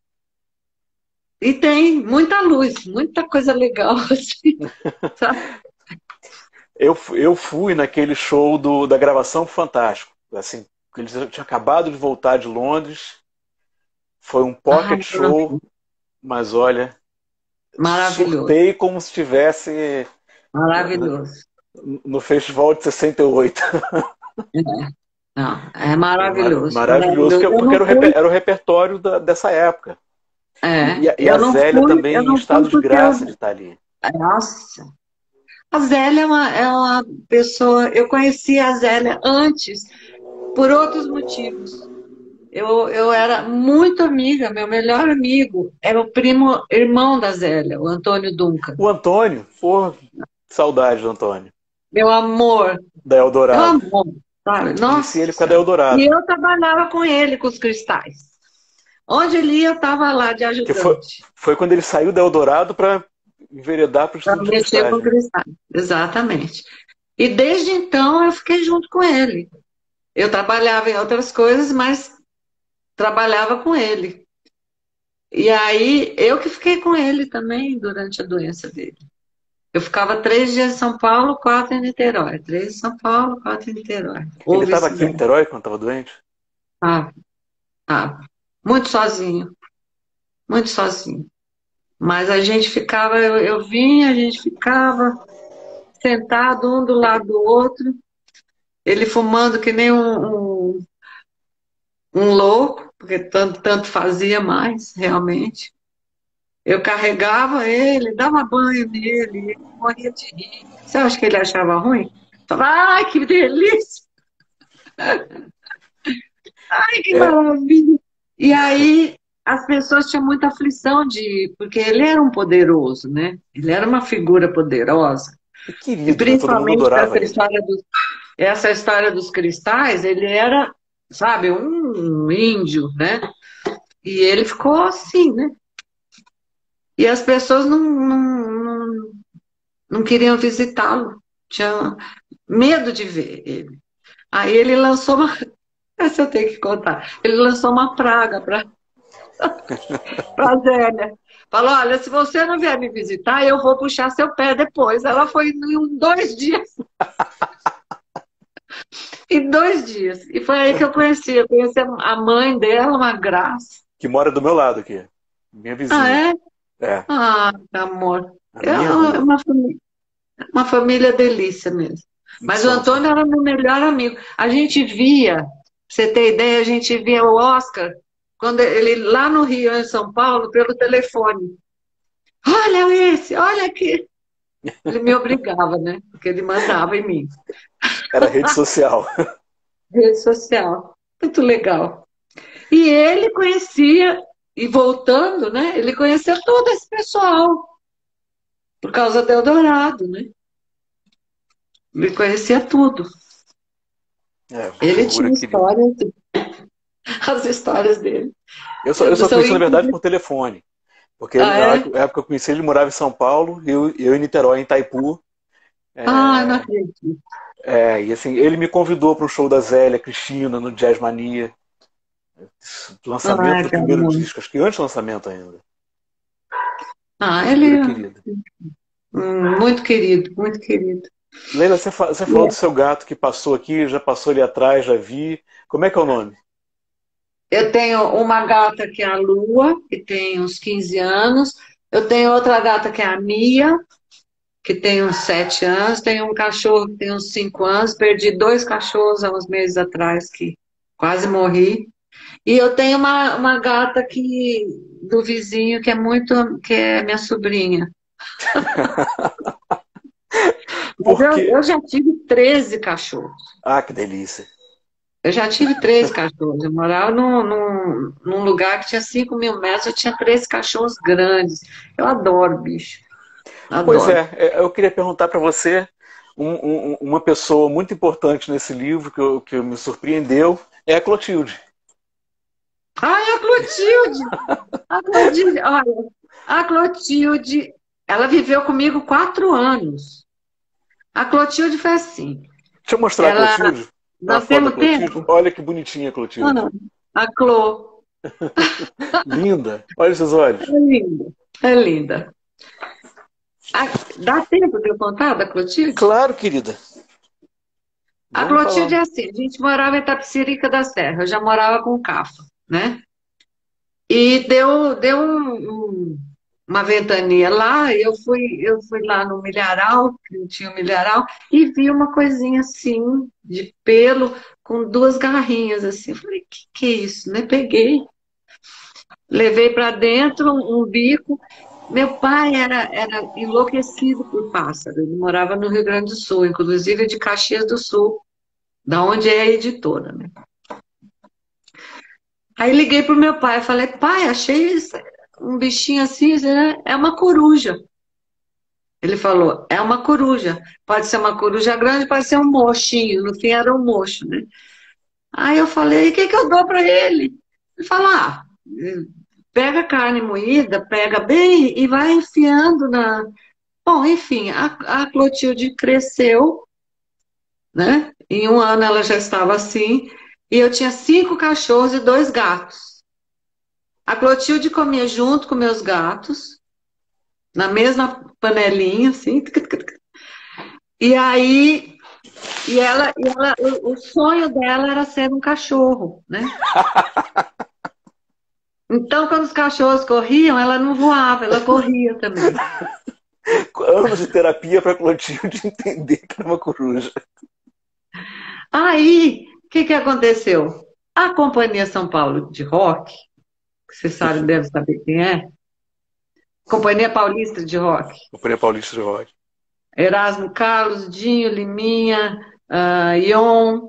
e tem muita luz, muita coisa legal, assim, sabe? Eu fui naquele show da gravação Fantástico. Assim, eles tinham acabado de voltar de Londres. Foi um Ai, pocket show, mas olha, maravilhoso, surtei como se estivesse maravilhoso. no festival de 68. É, não, é maravilhoso, Maravilhoso, maravilhoso. Eu porque não fui, era o repertório dessa época. E eu a não Zélia fui, também eu em não fui estado de porque graça de estar ali. nossa, a Zélia é uma pessoa, eu conheci a Zélia antes, por outros motivos. Eu era muito amiga, meu melhor amigo era o primo irmão da Zélia, o Antônio Duncan. O Antônio, pô, saudade do Antônio, Meu amor, da meu Eldorado. amor, sabe? Conheci Nossa ele por causa da Senhora. E Eldorado. eu trabalhava com ele, com os cristais. Onde ele ia, eu estava lá de Que ajudante, foi quando ele saiu da Eldorado para enveredar para o para Estudo de mexer Cristais, com né? cristais. Exatamente. E desde então eu fiquei junto com ele. Eu trabalhava em outras coisas, mas trabalhava com ele. E aí eu que fiquei com ele também durante a doença dele. Eu ficava 3 dias em São Paulo, 4 em Niterói. 3 em São Paulo, 4 em Niterói. Ele Ou estava aqui em vice-versa. Niterói quando estava doente? Ah, ah. Muito sozinho, muito sozinho. Mas a gente ficava, eu vinha, a gente ficava sentado um do lado do outro, ele fumando que nem um louco, porque tanto fazia mais, realmente. Eu carregava ele, dava banho nele, ele morria de rir. Você acha que ele achava ruim? Falava, ai, que delícia! Ai, que É, maravilha! E aí as pessoas tinham muita aflição porque ele era um poderoso, né? Ele era uma figura poderosa. e E querido, né? Todo mundo principalmente adorava ele. essa história dos cristais, ele era, sabe, um índio, né? E ele ficou assim, né? E as pessoas não queriam visitá-lo, tinham medo de ver ele. Aí ele lançou uma. Essa eu tenho que contar. Ele lançou uma praga para a Zélia. Falou: olha, se você não vier me visitar, eu vou puxar seu pé depois. Ela foi em 2 dias. Em 2 dias. E foi aí que eu conheci. Eu conheci a mãe dela, uma graça. Que mora do meu lado aqui. Minha Ah, vizinha. é? É, Ah, amor. a É minha rua. uma família delícia mesmo. Mas o São. Antônio era meu melhor amigo. A gente via, pra você ter ideia, a gente via o Oscar, quando ele lá no Rio, em São Paulo, pelo telefone. Olha esse, olha aqui. Ele me obrigava, né? Porque ele mandava em mim. Era rede social. Rede social. Muito legal. E ele conhecia e voltando, né? Ele conheceu todo esse pessoal, por causa do Eldorado, né? Ele conhecia tudo. Uma Ele figura tinha querida. histórias, as histórias dele. Eu só São conheci, na verdade, incríveis. por telefone. Porque Ah, na é? época que eu conheci ele, morava em São Paulo, eu em Niterói, em Itaipu. Ah, não É, acredito. e assim, ele me convidou para o show da Zélia Cristina, no Jazz Mania. Lançamento Ah, do que primeiro amor. disco, acho que antes do lançamento ainda. Ah, Uma ele figura é querida. muito querido, muito querido. Leila, você falou do seu gato que passou aqui, já passou ali atrás, já vi. Como é que é o nome? Eu tenho uma gata que é a Lua, que tem uns 15 anos. Eu tenho outra gata que é a Mia, que tem uns 7 anos. Tenho um cachorro que tem uns 5 anos. Perdi 2 cachorros há uns meses atrás, que quase morri. E eu tenho uma gata do vizinho, que é minha sobrinha. Mas Porque. eu já tive 13 cachorros. Ah, que delícia. Eu já tive 13 cachorros. Eu morava num lugar que tinha 5.000 metros, eu tinha 13 cachorros grandes. Eu adoro bicho. Pois Adoro. eu queria perguntar para você uma pessoa muito importante nesse livro que me surpreendeu é a Clotilde. Ai, a Clotilde! A Clotilde, olha, a Clotilde, ela viveu comigo 4 anos. A Clotilde foi assim. Deixa eu mostrar a Ela, Clotilde. A nós foto da temos Clotilde. tempo? Olha que bonitinha a Ah, Clotilde. a Clô. Linda. Olha esses É olhos. linda. É linda. Dá tempo de eu contar da Clotilde? Claro, querida. A Vamos Clotilde falar. é assim, a gente morava em Itapecerica da Serra, eu já morava com o Cafa, né? E deu uma ventania lá, eu fui lá no milharal, que não tinha um milharal, e vi uma coisinha assim, de pelo, com 2 garrinhas assim. Eu falei, que é isso, né? Peguei, levei para dentro um bico. Meu pai era enlouquecido por pássaro, ele morava no Rio Grande do Sul, inclusive de Caxias do Sul, da onde é a editora, né? Aí liguei pro meu pai, falei, pai, achei um bichinho assim, né? É uma coruja. Ele falou, é uma coruja. Pode ser uma coruja grande, pode ser um mochinho. No fim era um mocho, né? Aí eu falei, o que que eu dou para ele? Ele falou, pega carne moída, pega bem e vai enfiando na... Bom, enfim, a Clotilde cresceu, né? Em um ano ela já estava assim, e eu tinha 5 cachorros e 2 gatos. A Clotilde comia junto com meus gatos, na mesma panelinha, assim. E aí, o sonho dela era ser um cachorro, né? Então, quando os cachorros corriam, ela não voava, ela corria também. Anos de terapia para Clotilde entender que era uma coruja. Aí, o que que aconteceu? A Companhia São Paulo de Rock, que você sabe, deve saber quem é, Companhia Paulista de Rock, Companhia Paulista de Rock. Erasmo Carlos, Dinho, Liminha, Ion,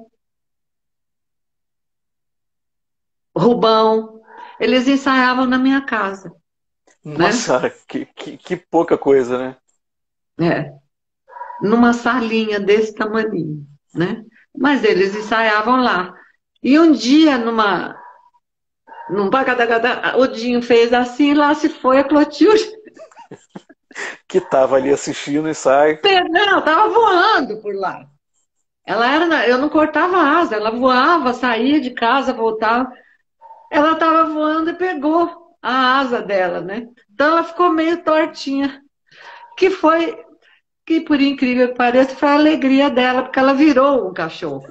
Rubão, eles ensaiavam na minha casa, né? Nossa, que pouca coisa, né? É, numa salinha desse tamaninho, né? Mas eles ensaiavam lá. E um dia, num pacatacatá, o Dinho fez assim, lá se foi a Clotilde. Que tava ali assistindo e sai. Não, estava voando por lá. Eu não cortava asa, ela voava, saía de casa, voltava. Ela estava voando e pegou a asa dela, né? Então ela ficou meio tortinha. Que foi, que por incrível que pareça, foi a alegria dela, porque ela virou um cachorro.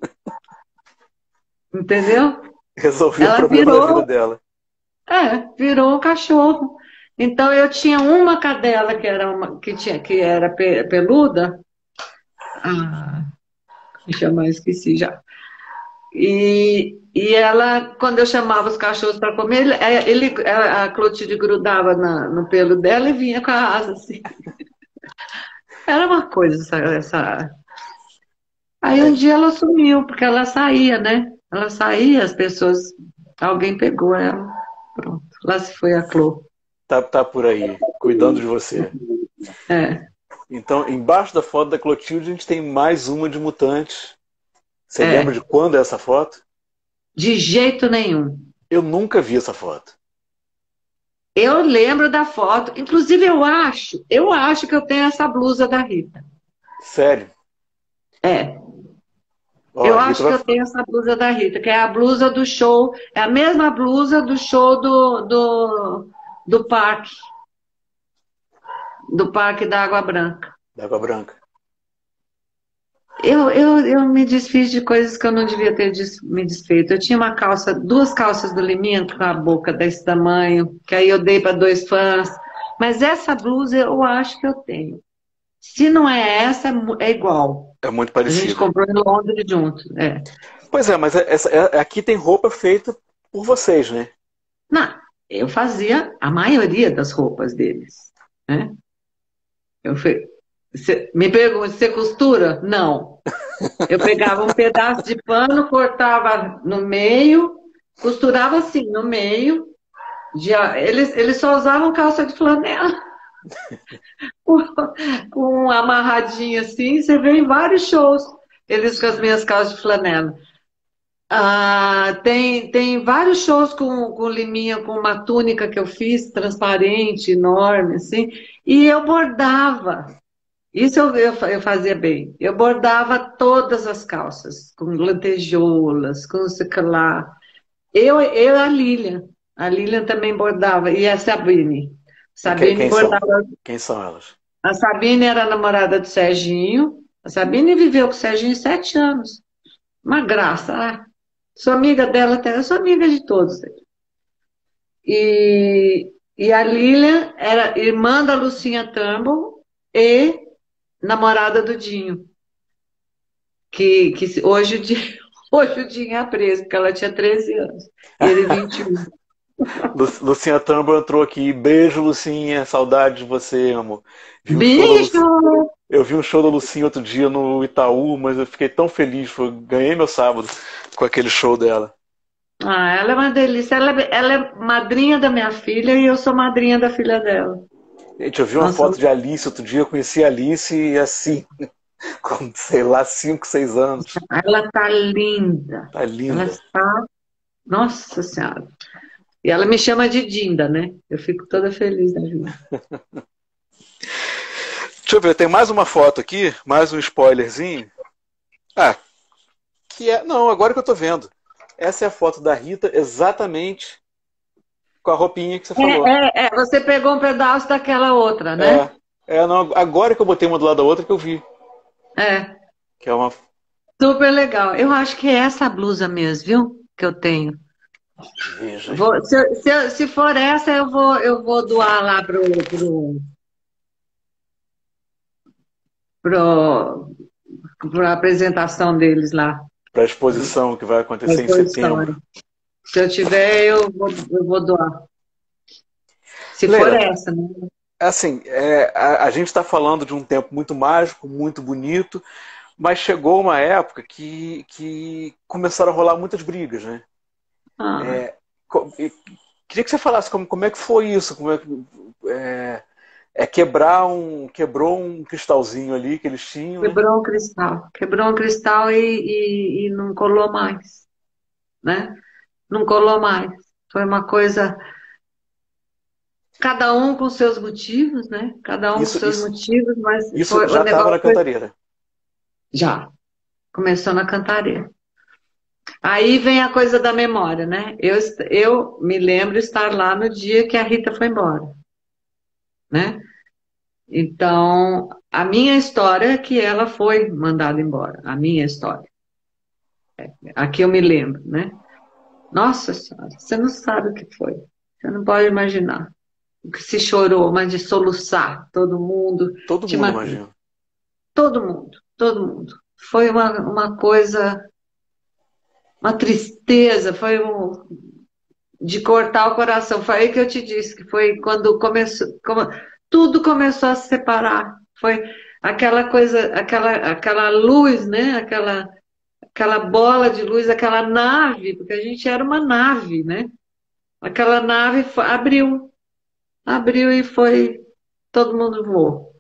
Entendeu? Resolveu o Ela problema da vida virou, dela. virou um cachorro. Então eu tinha uma cadela que era peluda. Ah, me chamar, esqueci já. E ela, quando eu chamava os cachorros para comer, a Clotilde grudava no pelo dela e vinha com a asa assim. Era uma coisa essa. Aí um É, dia ela sumiu, porque ela saía, né? Ela saía, alguém pegou ela. Pronto. Lá se foi a Clô. Tá por aí, cuidando de você. É. Então, embaixo da foto da Clotilde, a gente tem mais uma de Mutantes. Você É. lembra de quando é essa foto? De jeito nenhum. Eu nunca vi essa foto. Eu lembro da foto. Inclusive, eu acho que eu tenho essa blusa da Rita. Sério? É. Ó, Eu a Rita acho que eu tenho essa blusa da Rita, que é a blusa do show, é a mesma blusa do show do parque da Água Branca. da Água Branca. Eu me desfiz de coisas que eu não devia ter me desfeito. Eu tinha uma calça, duas calças do Liminha com a boca desse tamanho, que aí eu dei para 2 fãs. Mas essa blusa eu acho que eu tenho. Se não é essa, é igual. É muito A gente parecido. comprou em Londres junto. É. Pois é, mas aqui tem roupa feita por vocês, né? Não, eu fazia a maioria das roupas deles, né? Me pergunta, você costura? Não. Eu pegava um pedaço de pano, cortava no meio, costurava assim, no meio. Eles só usavam calça de flanela, com um amarradinho assim. Você vê em vários shows, eles com as minhas calças de flanela. Tem vários shows com liminha, com uma túnica que eu fiz, transparente, enorme, assim, e eu bordava. Isso eu fazia bem. Eu bordava todas as calças, com lantejoulas, com sei lá. Eu e a Lilian. A Lilian também bordava, e a Sabine. Sabine Quem são? bordava. Quem são elas? A Sabine era a namorada do Serginho. A Sabine viveu com o Serginho 7 anos. Uma graça. Sou amiga dela até, eu sou amiga de todos. E a Lilian era irmã da Lucinha Turnbull e namorada do Dinho. Que hoje o Dinho é preso, porque ela tinha 13 anos. E ele 21. Lucinha Turnbull entrou aqui. Beijo, Lucinha. Saudade de você, amor. Beijo! Eu vi um show da Lucinha outro dia no Itaú, mas eu fiquei tão feliz. Ganhei meu sábado com aquele show dela. Ela é uma delícia. Ela é madrinha da minha filha e eu sou madrinha da filha dela. Gente, eu vi uma foto de Alice outro dia. Eu conheci a Alice assim, com, sei lá, 5, 6 anos. Ela tá linda. Tá linda. Ela está... Nossa Senhora. E ela me chama de Dinda, né? Eu fico toda feliz da vida. Deixa eu ver, tem mais uma foto aqui, mais um spoilerzinho. Não, agora que eu tô vendo. Essa é a foto da Rita exatamente com a roupinha que você falou. Você pegou um pedaço daquela outra, né? Não, agora que eu botei uma do lado da outra que eu vi. Que é uma... Super legal. Eu acho que é essa blusa mesmo, viu? Que eu tenho. Veja. Se for essa, eu vou doar lá pra apresentação deles lá. Para a exposição que vai acontecer em setembro. Se eu tiver, eu vou doar. Se Leila, for essa, né? Assim, a gente está falando de um tempo muito mágico, muito bonito, mas chegou uma época que começaram a rolar muitas brigas, né? Queria que você falasse como é que foi isso, como é que quebrou um cristalzinho ali que eles tinham. Quebrou um cristal e não colou mais, né? Não colou mais. Foi uma coisa, cada um com seus motivos, né? Cada um com seus motivos, mas isso já estava na Cantareira. Já começou na Cantareira. Aí vem a coisa da memória, né? Eu me lembro de estar lá no dia que a Rita foi embora, né? Então, a minha história é que ela foi mandada embora. A minha história. Aqui eu me lembro, né? Nossa Senhora, você não sabe o que foi. Você não pode imaginar. O que se chorou, mas de soluçar. Todo mundo. Todo mundo, imagina. Todo mundo. Foi uma coisa, uma tristeza, de cortar o coração. Foi aí que eu te disse, que foi quando tudo começou a se separar. Foi aquela coisa, aquela luz, né? Aquela bola de luz, aquela nave, porque a gente era uma nave, né? Aquela nave abriu e foi, todo mundo voou.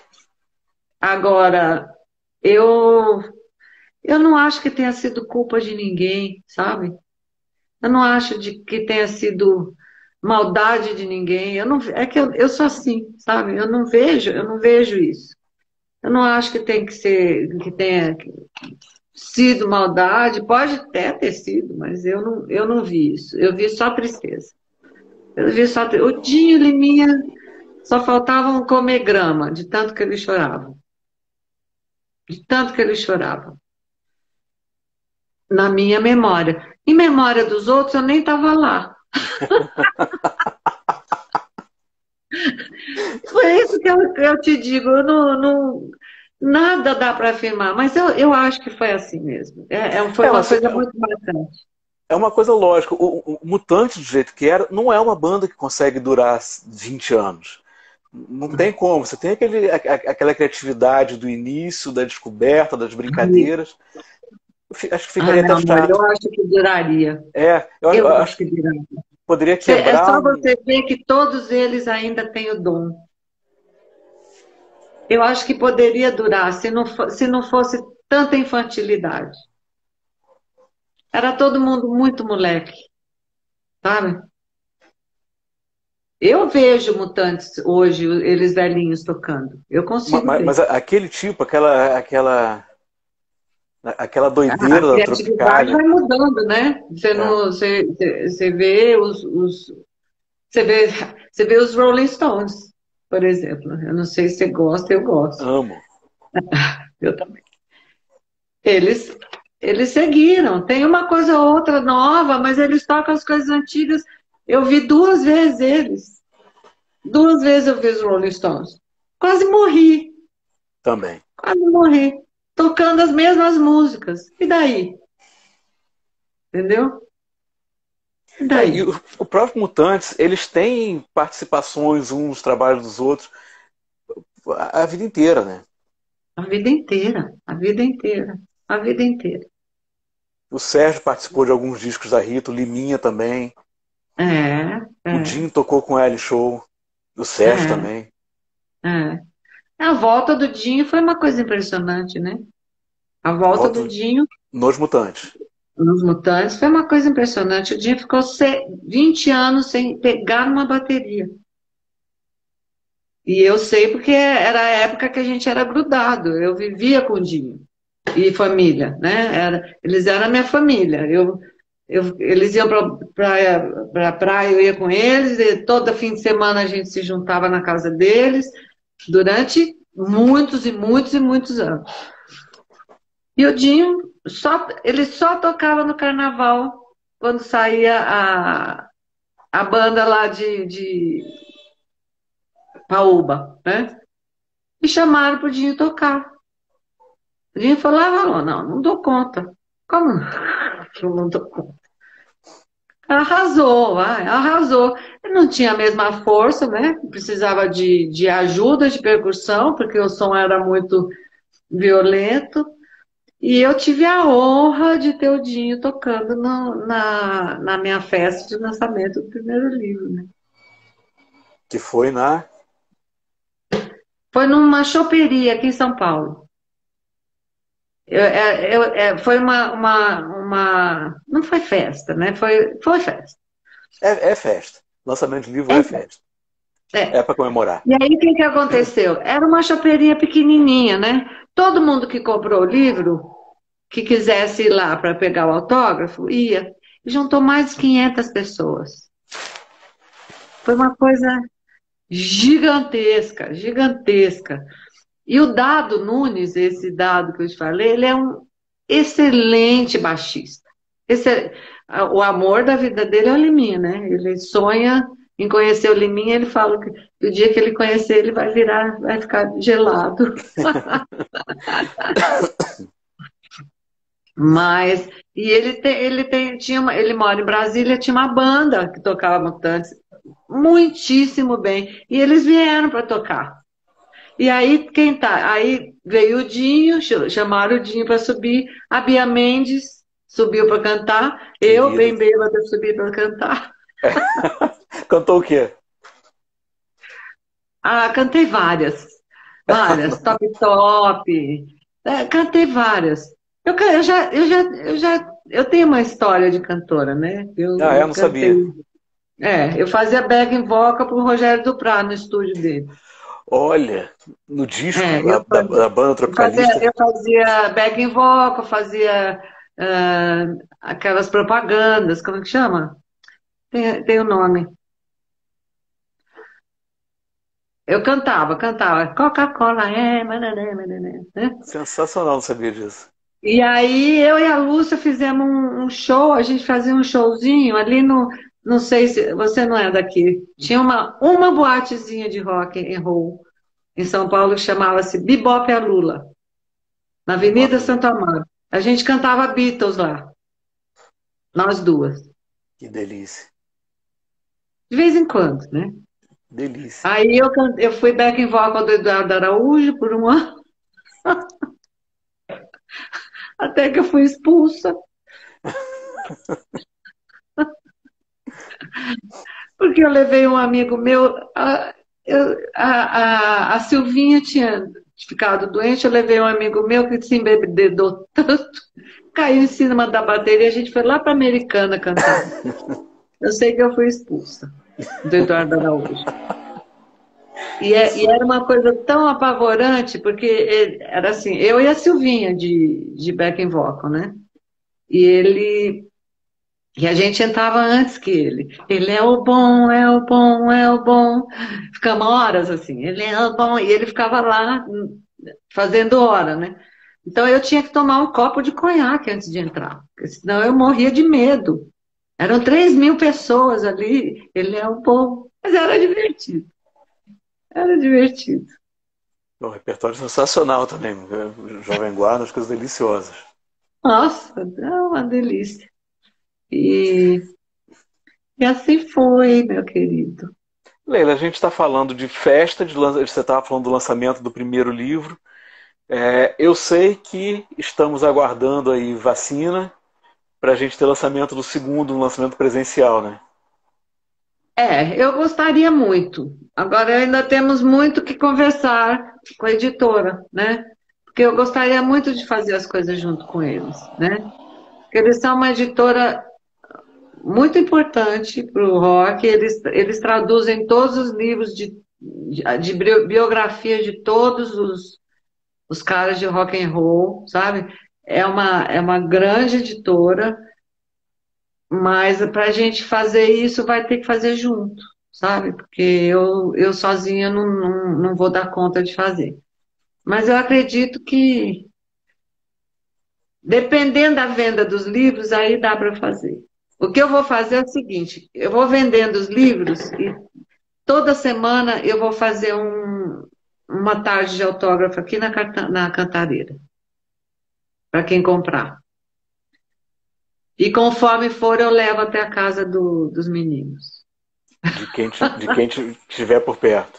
Agora, eu, eu não acho que tenha sido culpa de ninguém, sabe? Eu não acho que tenha sido maldade de ninguém. Eu não, é que eu sou assim, sabe? Eu não vejo isso. Eu não acho que tem que ser, que tenha sido maldade. Pode até ter sido, mas eu não vi isso. Eu vi só tristeza. Eu vi só o Dinho Liminha só faltavam comer grama, de tanto que ele chorava. De tanto que ele chorava. Na minha memória. Em memória dos outros, eu nem estava lá. Foi isso que eu te digo. Nada dá para afirmar, mas eu acho que foi assim mesmo. Foi uma coisa muito marcante. É uma coisa lógica. O Mutante, do jeito que era, não é uma banda que consegue durar 20 anos. Não tem como. Você tem aquela criatividade do início, da descoberta, das brincadeiras. Acho que ficaria até chato. Eu acho que duraria. Eu acho que duraria. Poderia quebrar. É só você ver que todos eles ainda têm o dom. Eu acho que poderia durar se não fosse tanta infantilidade. Era todo mundo muito moleque, sabe? Eu vejo Mutantes hoje, eles velhinhos tocando. Eu consigo ver. Mas aquele tipo, aquela doideira da Tropicália. Vai mudando, né? Você vê você vê os Rolling Stones, por exemplo. Eu não sei se você gosta, eu gosto. Amo. Eu também. Eles seguiram. Tem uma coisa ou outra nova, mas eles tocam as coisas antigas. Eu vi 2 vezes eles. 2 vezes eu vi os Rolling Stones. Quase morri. Também. Quase morri. Tocando as mesmas músicas. E daí? Entendeu? E daí? E o próprio Mutantes, eles têm participações uns nos trabalhos dos outros a vida inteira, né? A vida inteira. A vida inteira. A vida inteira. O Sérgio participou de alguns discos da Rita, o Liminha também. O Dinho tocou com ela em show. O Sérgio também. A volta do Dinho foi uma coisa impressionante, né? A volta do Dinho nos Mutantes. Nos Mutantes foi uma coisa impressionante. O Dinho ficou 20 anos sem pegar numa bateria. E eu sei porque era a época que a gente era grudado. Eu vivia com o Dinho e família, né? Eles eram a minha família. Eles iam para a praia, eu ia com eles, e todo fim de semana a gente se juntava na casa deles, durante muitos e muitos e muitos anos. E o Dinho, ele só tocava no carnaval, quando saía a banda lá de Paúba, né? E chamaram para o Dinho tocar. O Dinho falava, não dou conta. Como eu não dou conta? Arrasou. Ele não tinha a mesma força, né? Precisava de ajuda de percussão, porque o som era muito violento. E eu tive a honra de ter o Dinho tocando na minha festa de lançamento do primeiro livro, né? Que foi Foi numa choperia aqui em São Paulo. Foi não foi festa, né? Foi festa. É festa. Lançamento de livro é festa. É para comemorar. E aí, o que aconteceu? Era uma choperia pequenininha, né? Todo mundo que comprou o livro, que quisesse ir lá para pegar o autógrafo, ia. E juntou mais de 500 pessoas. Foi uma coisa gigantesca, gigantesca. E o Dado Nunes, esse Dado que eu te falei, ele é um excelente baixista. O amor da vida dele é o Liminha, né? Ele sonha em conhecer o Liminha, ele fala que o dia que ele conhecer, ele vai ficar gelado. Mas, e ele mora em Brasília, tinha uma banda que tocava Mutantes muitíssimo bem. E eles vieram para tocar. E aí, Aí veio o Dinho, chamaram o Dinho para subir, a Bia Mendes subiu para cantar, eu, bem bêbada, subi para cantar. Cantou o quê? Ah, cantei várias. Várias. Top Top. Cantei várias. Eu tenho uma história de cantora, né? Ah, Eu não cantei. sabia. Eu fazia backing vocal pro Rogério Duprá no estúdio dele. Olha, no disco É, da banda Tropicalista. eu fazia backing vocal, fazia aquelas propagandas, como é que chama? Tem o nome. Eu cantava. Coca-Cola manané, manané, né? Sensacional, não sabia disso. E aí eu e a Lúcia fizemos um show, a gente fazia um showzinho ali no, não sei se você não é daqui, tinha uma boatezinha de rock and roll em São Paulo que chamava-se Bebop a Lula, na Avenida Bebop. Santo Amaro. A gente cantava Beatles lá, nós duas, Que delícia. de vez em quando, né? Delícia. Aí eu fui backing vocal do Eduardo Araújo por um ano, até que eu fui expulsa. Porque eu levei um amigo meu, a Silvinha tinha ficado doente, eu levei um amigo meu que se embebedou tanto, caiu em cima da bateria, a gente foi lá para Americana cantar. Eu sei que eu fui expulsa do Eduardo Araújo. E era uma coisa tão apavorante, porque era assim, eu e a Silvinha de backing vocal, né? E a gente entrava antes que ele. Ele é o bom, é o bom, é o bom. Ficamos horas assim. Ele é o bom. E ele ficava lá fazendo hora, né? Então eu tinha que tomar um copo de conhaque antes de entrar, porque senão eu morria de medo. Eram 3.000 pessoas ali. Ele é o bom. Mas era divertido. Era divertido. Um repertório sensacional também. Jovem Guarda, as coisas deliciosas. Nossa, é uma delícia. E, e assim foi, meu querido. Leila, a gente está falando de festa, você estava falando do lançamento do primeiro livro. Eu sei que estamos aguardando aí vacina para a gente ter lançamento do segundo, um lançamento presencial, né? Eu gostaria muito. Agora ainda temos muito que conversar com a editora, né? Porque eu gostaria muito de fazer as coisas junto com eles, né? Porque eles são uma editora muito importante para o rock, eles traduzem todos os livros de biografia de todos os caras de rock and roll, sabe? É uma grande editora, mas para a gente fazer isso vai ter que fazer junto, sabe? Porque eu sozinha não vou dar conta de fazer. Mas eu acredito que, dependendo da venda dos livros, aí dá para fazer. O que eu vou fazer é o seguinte: eu vou vendendo os livros e toda semana eu vou fazer uma tarde de autógrafo aqui na Cantareira, para quem comprar. E conforme for, eu levo até a casa dos meninos. De quem estiver por perto.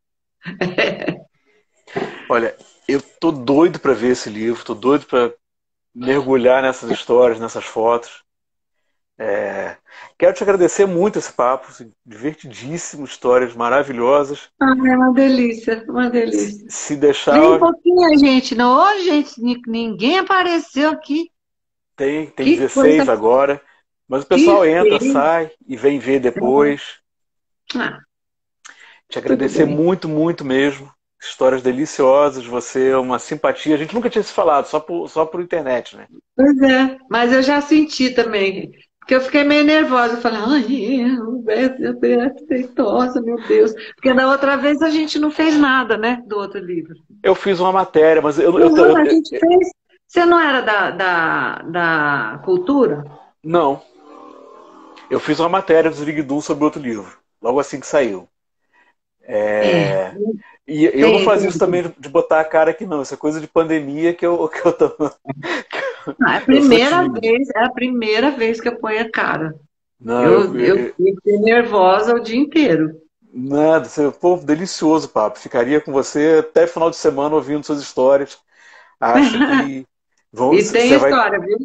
Olha, eu tô doido para ver esse livro, tô doido para mergulhar nessas histórias, nessas fotos. Quero te agradecer muito esse papo, assim, divertidíssimo, histórias maravilhosas. Ah, é uma delícia, uma delícia. Se deixar, Vem um pouquinho, gente. Não, ô, gente, ninguém apareceu aqui. tem Que 16 coisa agora, mas o pessoal entra, feia. sai e vem ver depois. Ah, Te tudo agradecer bem. muito, muito mesmo. Histórias deliciosas, você é uma simpatia. A gente nunca tinha se falado, só por internet, né? Pois é, mas eu já senti também. Porque eu fiquei meio nervosa. Eu falei, ai, eu Feitosa, meu Deus. Porque da outra vez a gente não fez nada, né? Do outro livro. Eu fiz uma matéria, mas Não, a gente fez. Você não era da cultura? não. Eu fiz uma matéria do Ziriguidum sobre outro livro, logo assim que saiu. É, E eu não tem. fazia isso também de botar a cara aqui, não. Isso é coisa de pandemia que eu tô. Não, Eu sou tímido. é a primeira vez que eu ponho a cara. Não, Eu fiquei nervosa o dia inteiro. nada. Pô, delicioso, papo. Ficaria com você até final de semana ouvindo suas histórias. Acho que E tem você vai. história, viu?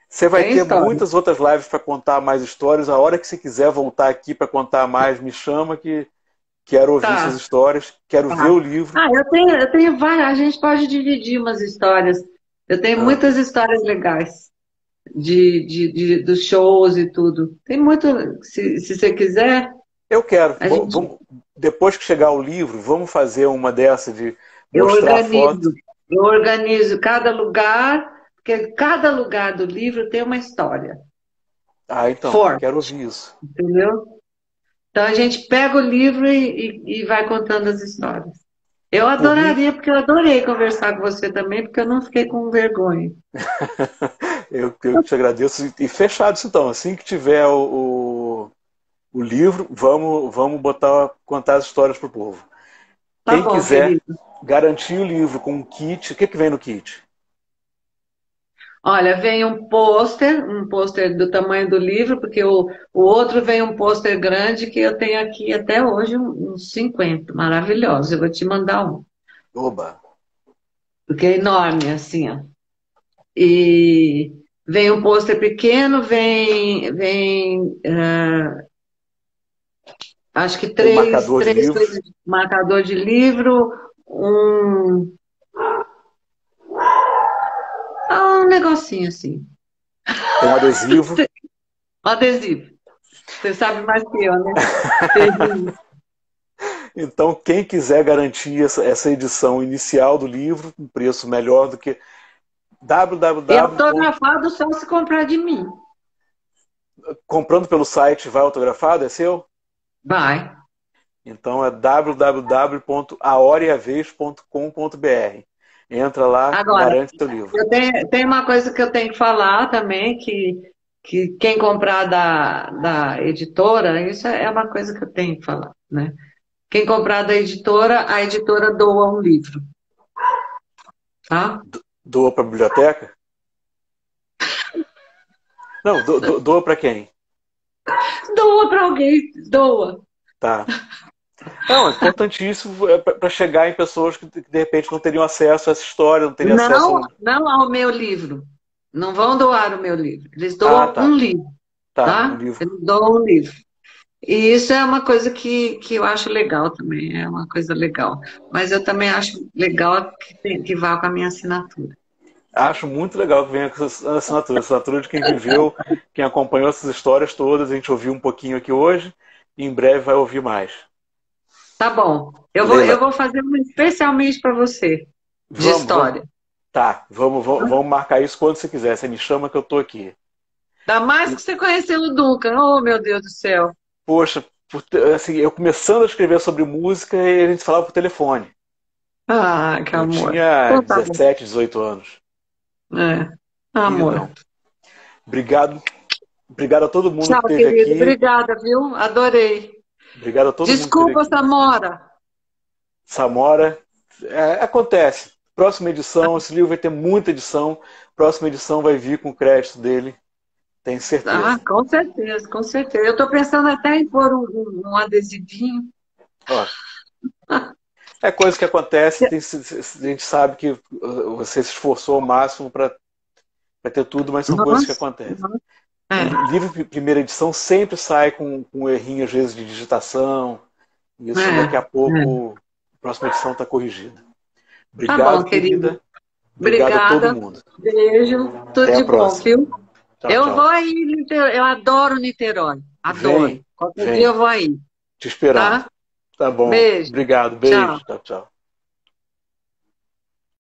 Você vai Tem ter história. muitas outras lives para contar mais histórias. A hora que você quiser voltar aqui para contar mais, me chama que quero ouvir suas Tá, histórias, quero ver tá. o livro. Ah, eu tenho várias. A gente pode dividir umas histórias. Eu tenho Ah, muitas histórias legais dos shows e tudo. Tem muito. Se você quiser, eu quero. a gente, Depois que chegar o livro, vamos fazer uma dessa de eu mostrar a foto. organizo. Eu organizo cada lugar, porque cada lugar do livro tem uma história Ah, então, forte, quero ouvir isso. entendeu? Então a gente pega o livro e vai contando as histórias. Eu Por mim, adoraria, porque eu adorei conversar com você também, porque eu não fiquei com vergonha. eu te agradeço. E fechado isso então. Assim que tiver o livro, vamos contar as histórias para o povo. Tá Quem bom, quiser querido. garantir o livro com um kit, o que vem no kit? Olha, vem um pôster do tamanho do livro, porque o outro vem um pôster grande que eu tenho aqui até hoje, uns 50, maravilhosos. Eu vou te mandar um, Oba! porque é enorme, assim, ó. E vem um pôster pequeno, acho que Um três, marcador de três livros, coisas, marcador de livro, um negocinho assim, tem um adesivo. um adesivo. Você sabe mais que eu, né? Adesivo. Então, quem quiser garantir essa edição inicial do livro, com preço melhor do que E www. autografado só se comprar de mim. Comprando pelo site vai autografado, é seu? Vai. Então é www.aoriavez.com.br. Entra lá, Agora, garante seu livro. tem uma coisa que eu tenho que falar também, que quem comprar da editora, isso é uma coisa que eu tenho que falar, né? Quem comprar da editora, a editora doa um livro, tá? Doa para a biblioteca? Não, doa para quem? Doa para alguém, doa. Tá. Não, é importantíssimo para chegar em pessoas que de repente não teriam acesso a essa história, não teriam acesso a Não, não ao meu livro. Não vão doar o meu livro. Eles Ah, doam tá. um livro, Tá, um tá? livro. Eles doam um livro. E isso é uma coisa que eu acho legal também, é uma coisa legal. Mas eu também acho legal que vá com a minha assinatura. Acho muito legal que venha com essa assinatura de quem viveu, quem acompanhou essas histórias todas. A gente ouviu um pouquinho aqui hoje e em breve vai ouvir mais. Tá bom. Eu Leila, vou fazer uma especialmente para você, de vamos. história. Tá, vamos marcar isso quando você quiser. Você me chama que eu tô aqui. Ainda mais que você conheceu o Duncan. Oh, meu Deus do céu. Poxa, assim, eu começando a escrever sobre música e a gente falava por telefone. Ah, que Eu amor. tinha Então tá bom. 17, 18 anos. É, amor. Queridão. Obrigado. Obrigado a todo mundo Tchau, que esteve querido. aqui. Obrigada, viu? Adorei. Obrigado a todo mundo que esteve Desculpa, aqui. Samora. Samora, acontece. Próxima edição, esse livro vai ter muita edição. Próxima edição vai vir com o crédito dele, tenho Ah, certeza. com certeza, com certeza. Eu estou pensando até em pôr um adesivinho. Ó, é coisa que acontece, a gente sabe que você se esforçou ao máximo para ter tudo, mas são coisas que Nossa, acontecem. é, O livro de primeira edição sempre sai com um errinho, às vezes, de digitação. E isso daqui a é. pouco, a próxima edição está corrigida. Tá bom, Obrigado, querido. querida. Obrigado a todo Obrigada. mundo. Beijo. Tudo Até a de bom, próxima. viu? Tchau, Eu vou tchau. aí, em Niterói. Eu adoro Niterói. Adoro. Vem, Qualquer dia vem. eu vou aí, Te esperando. tá? Tá bom. Beijo. Obrigado. Tchau. Beijo. Tchau, tchau.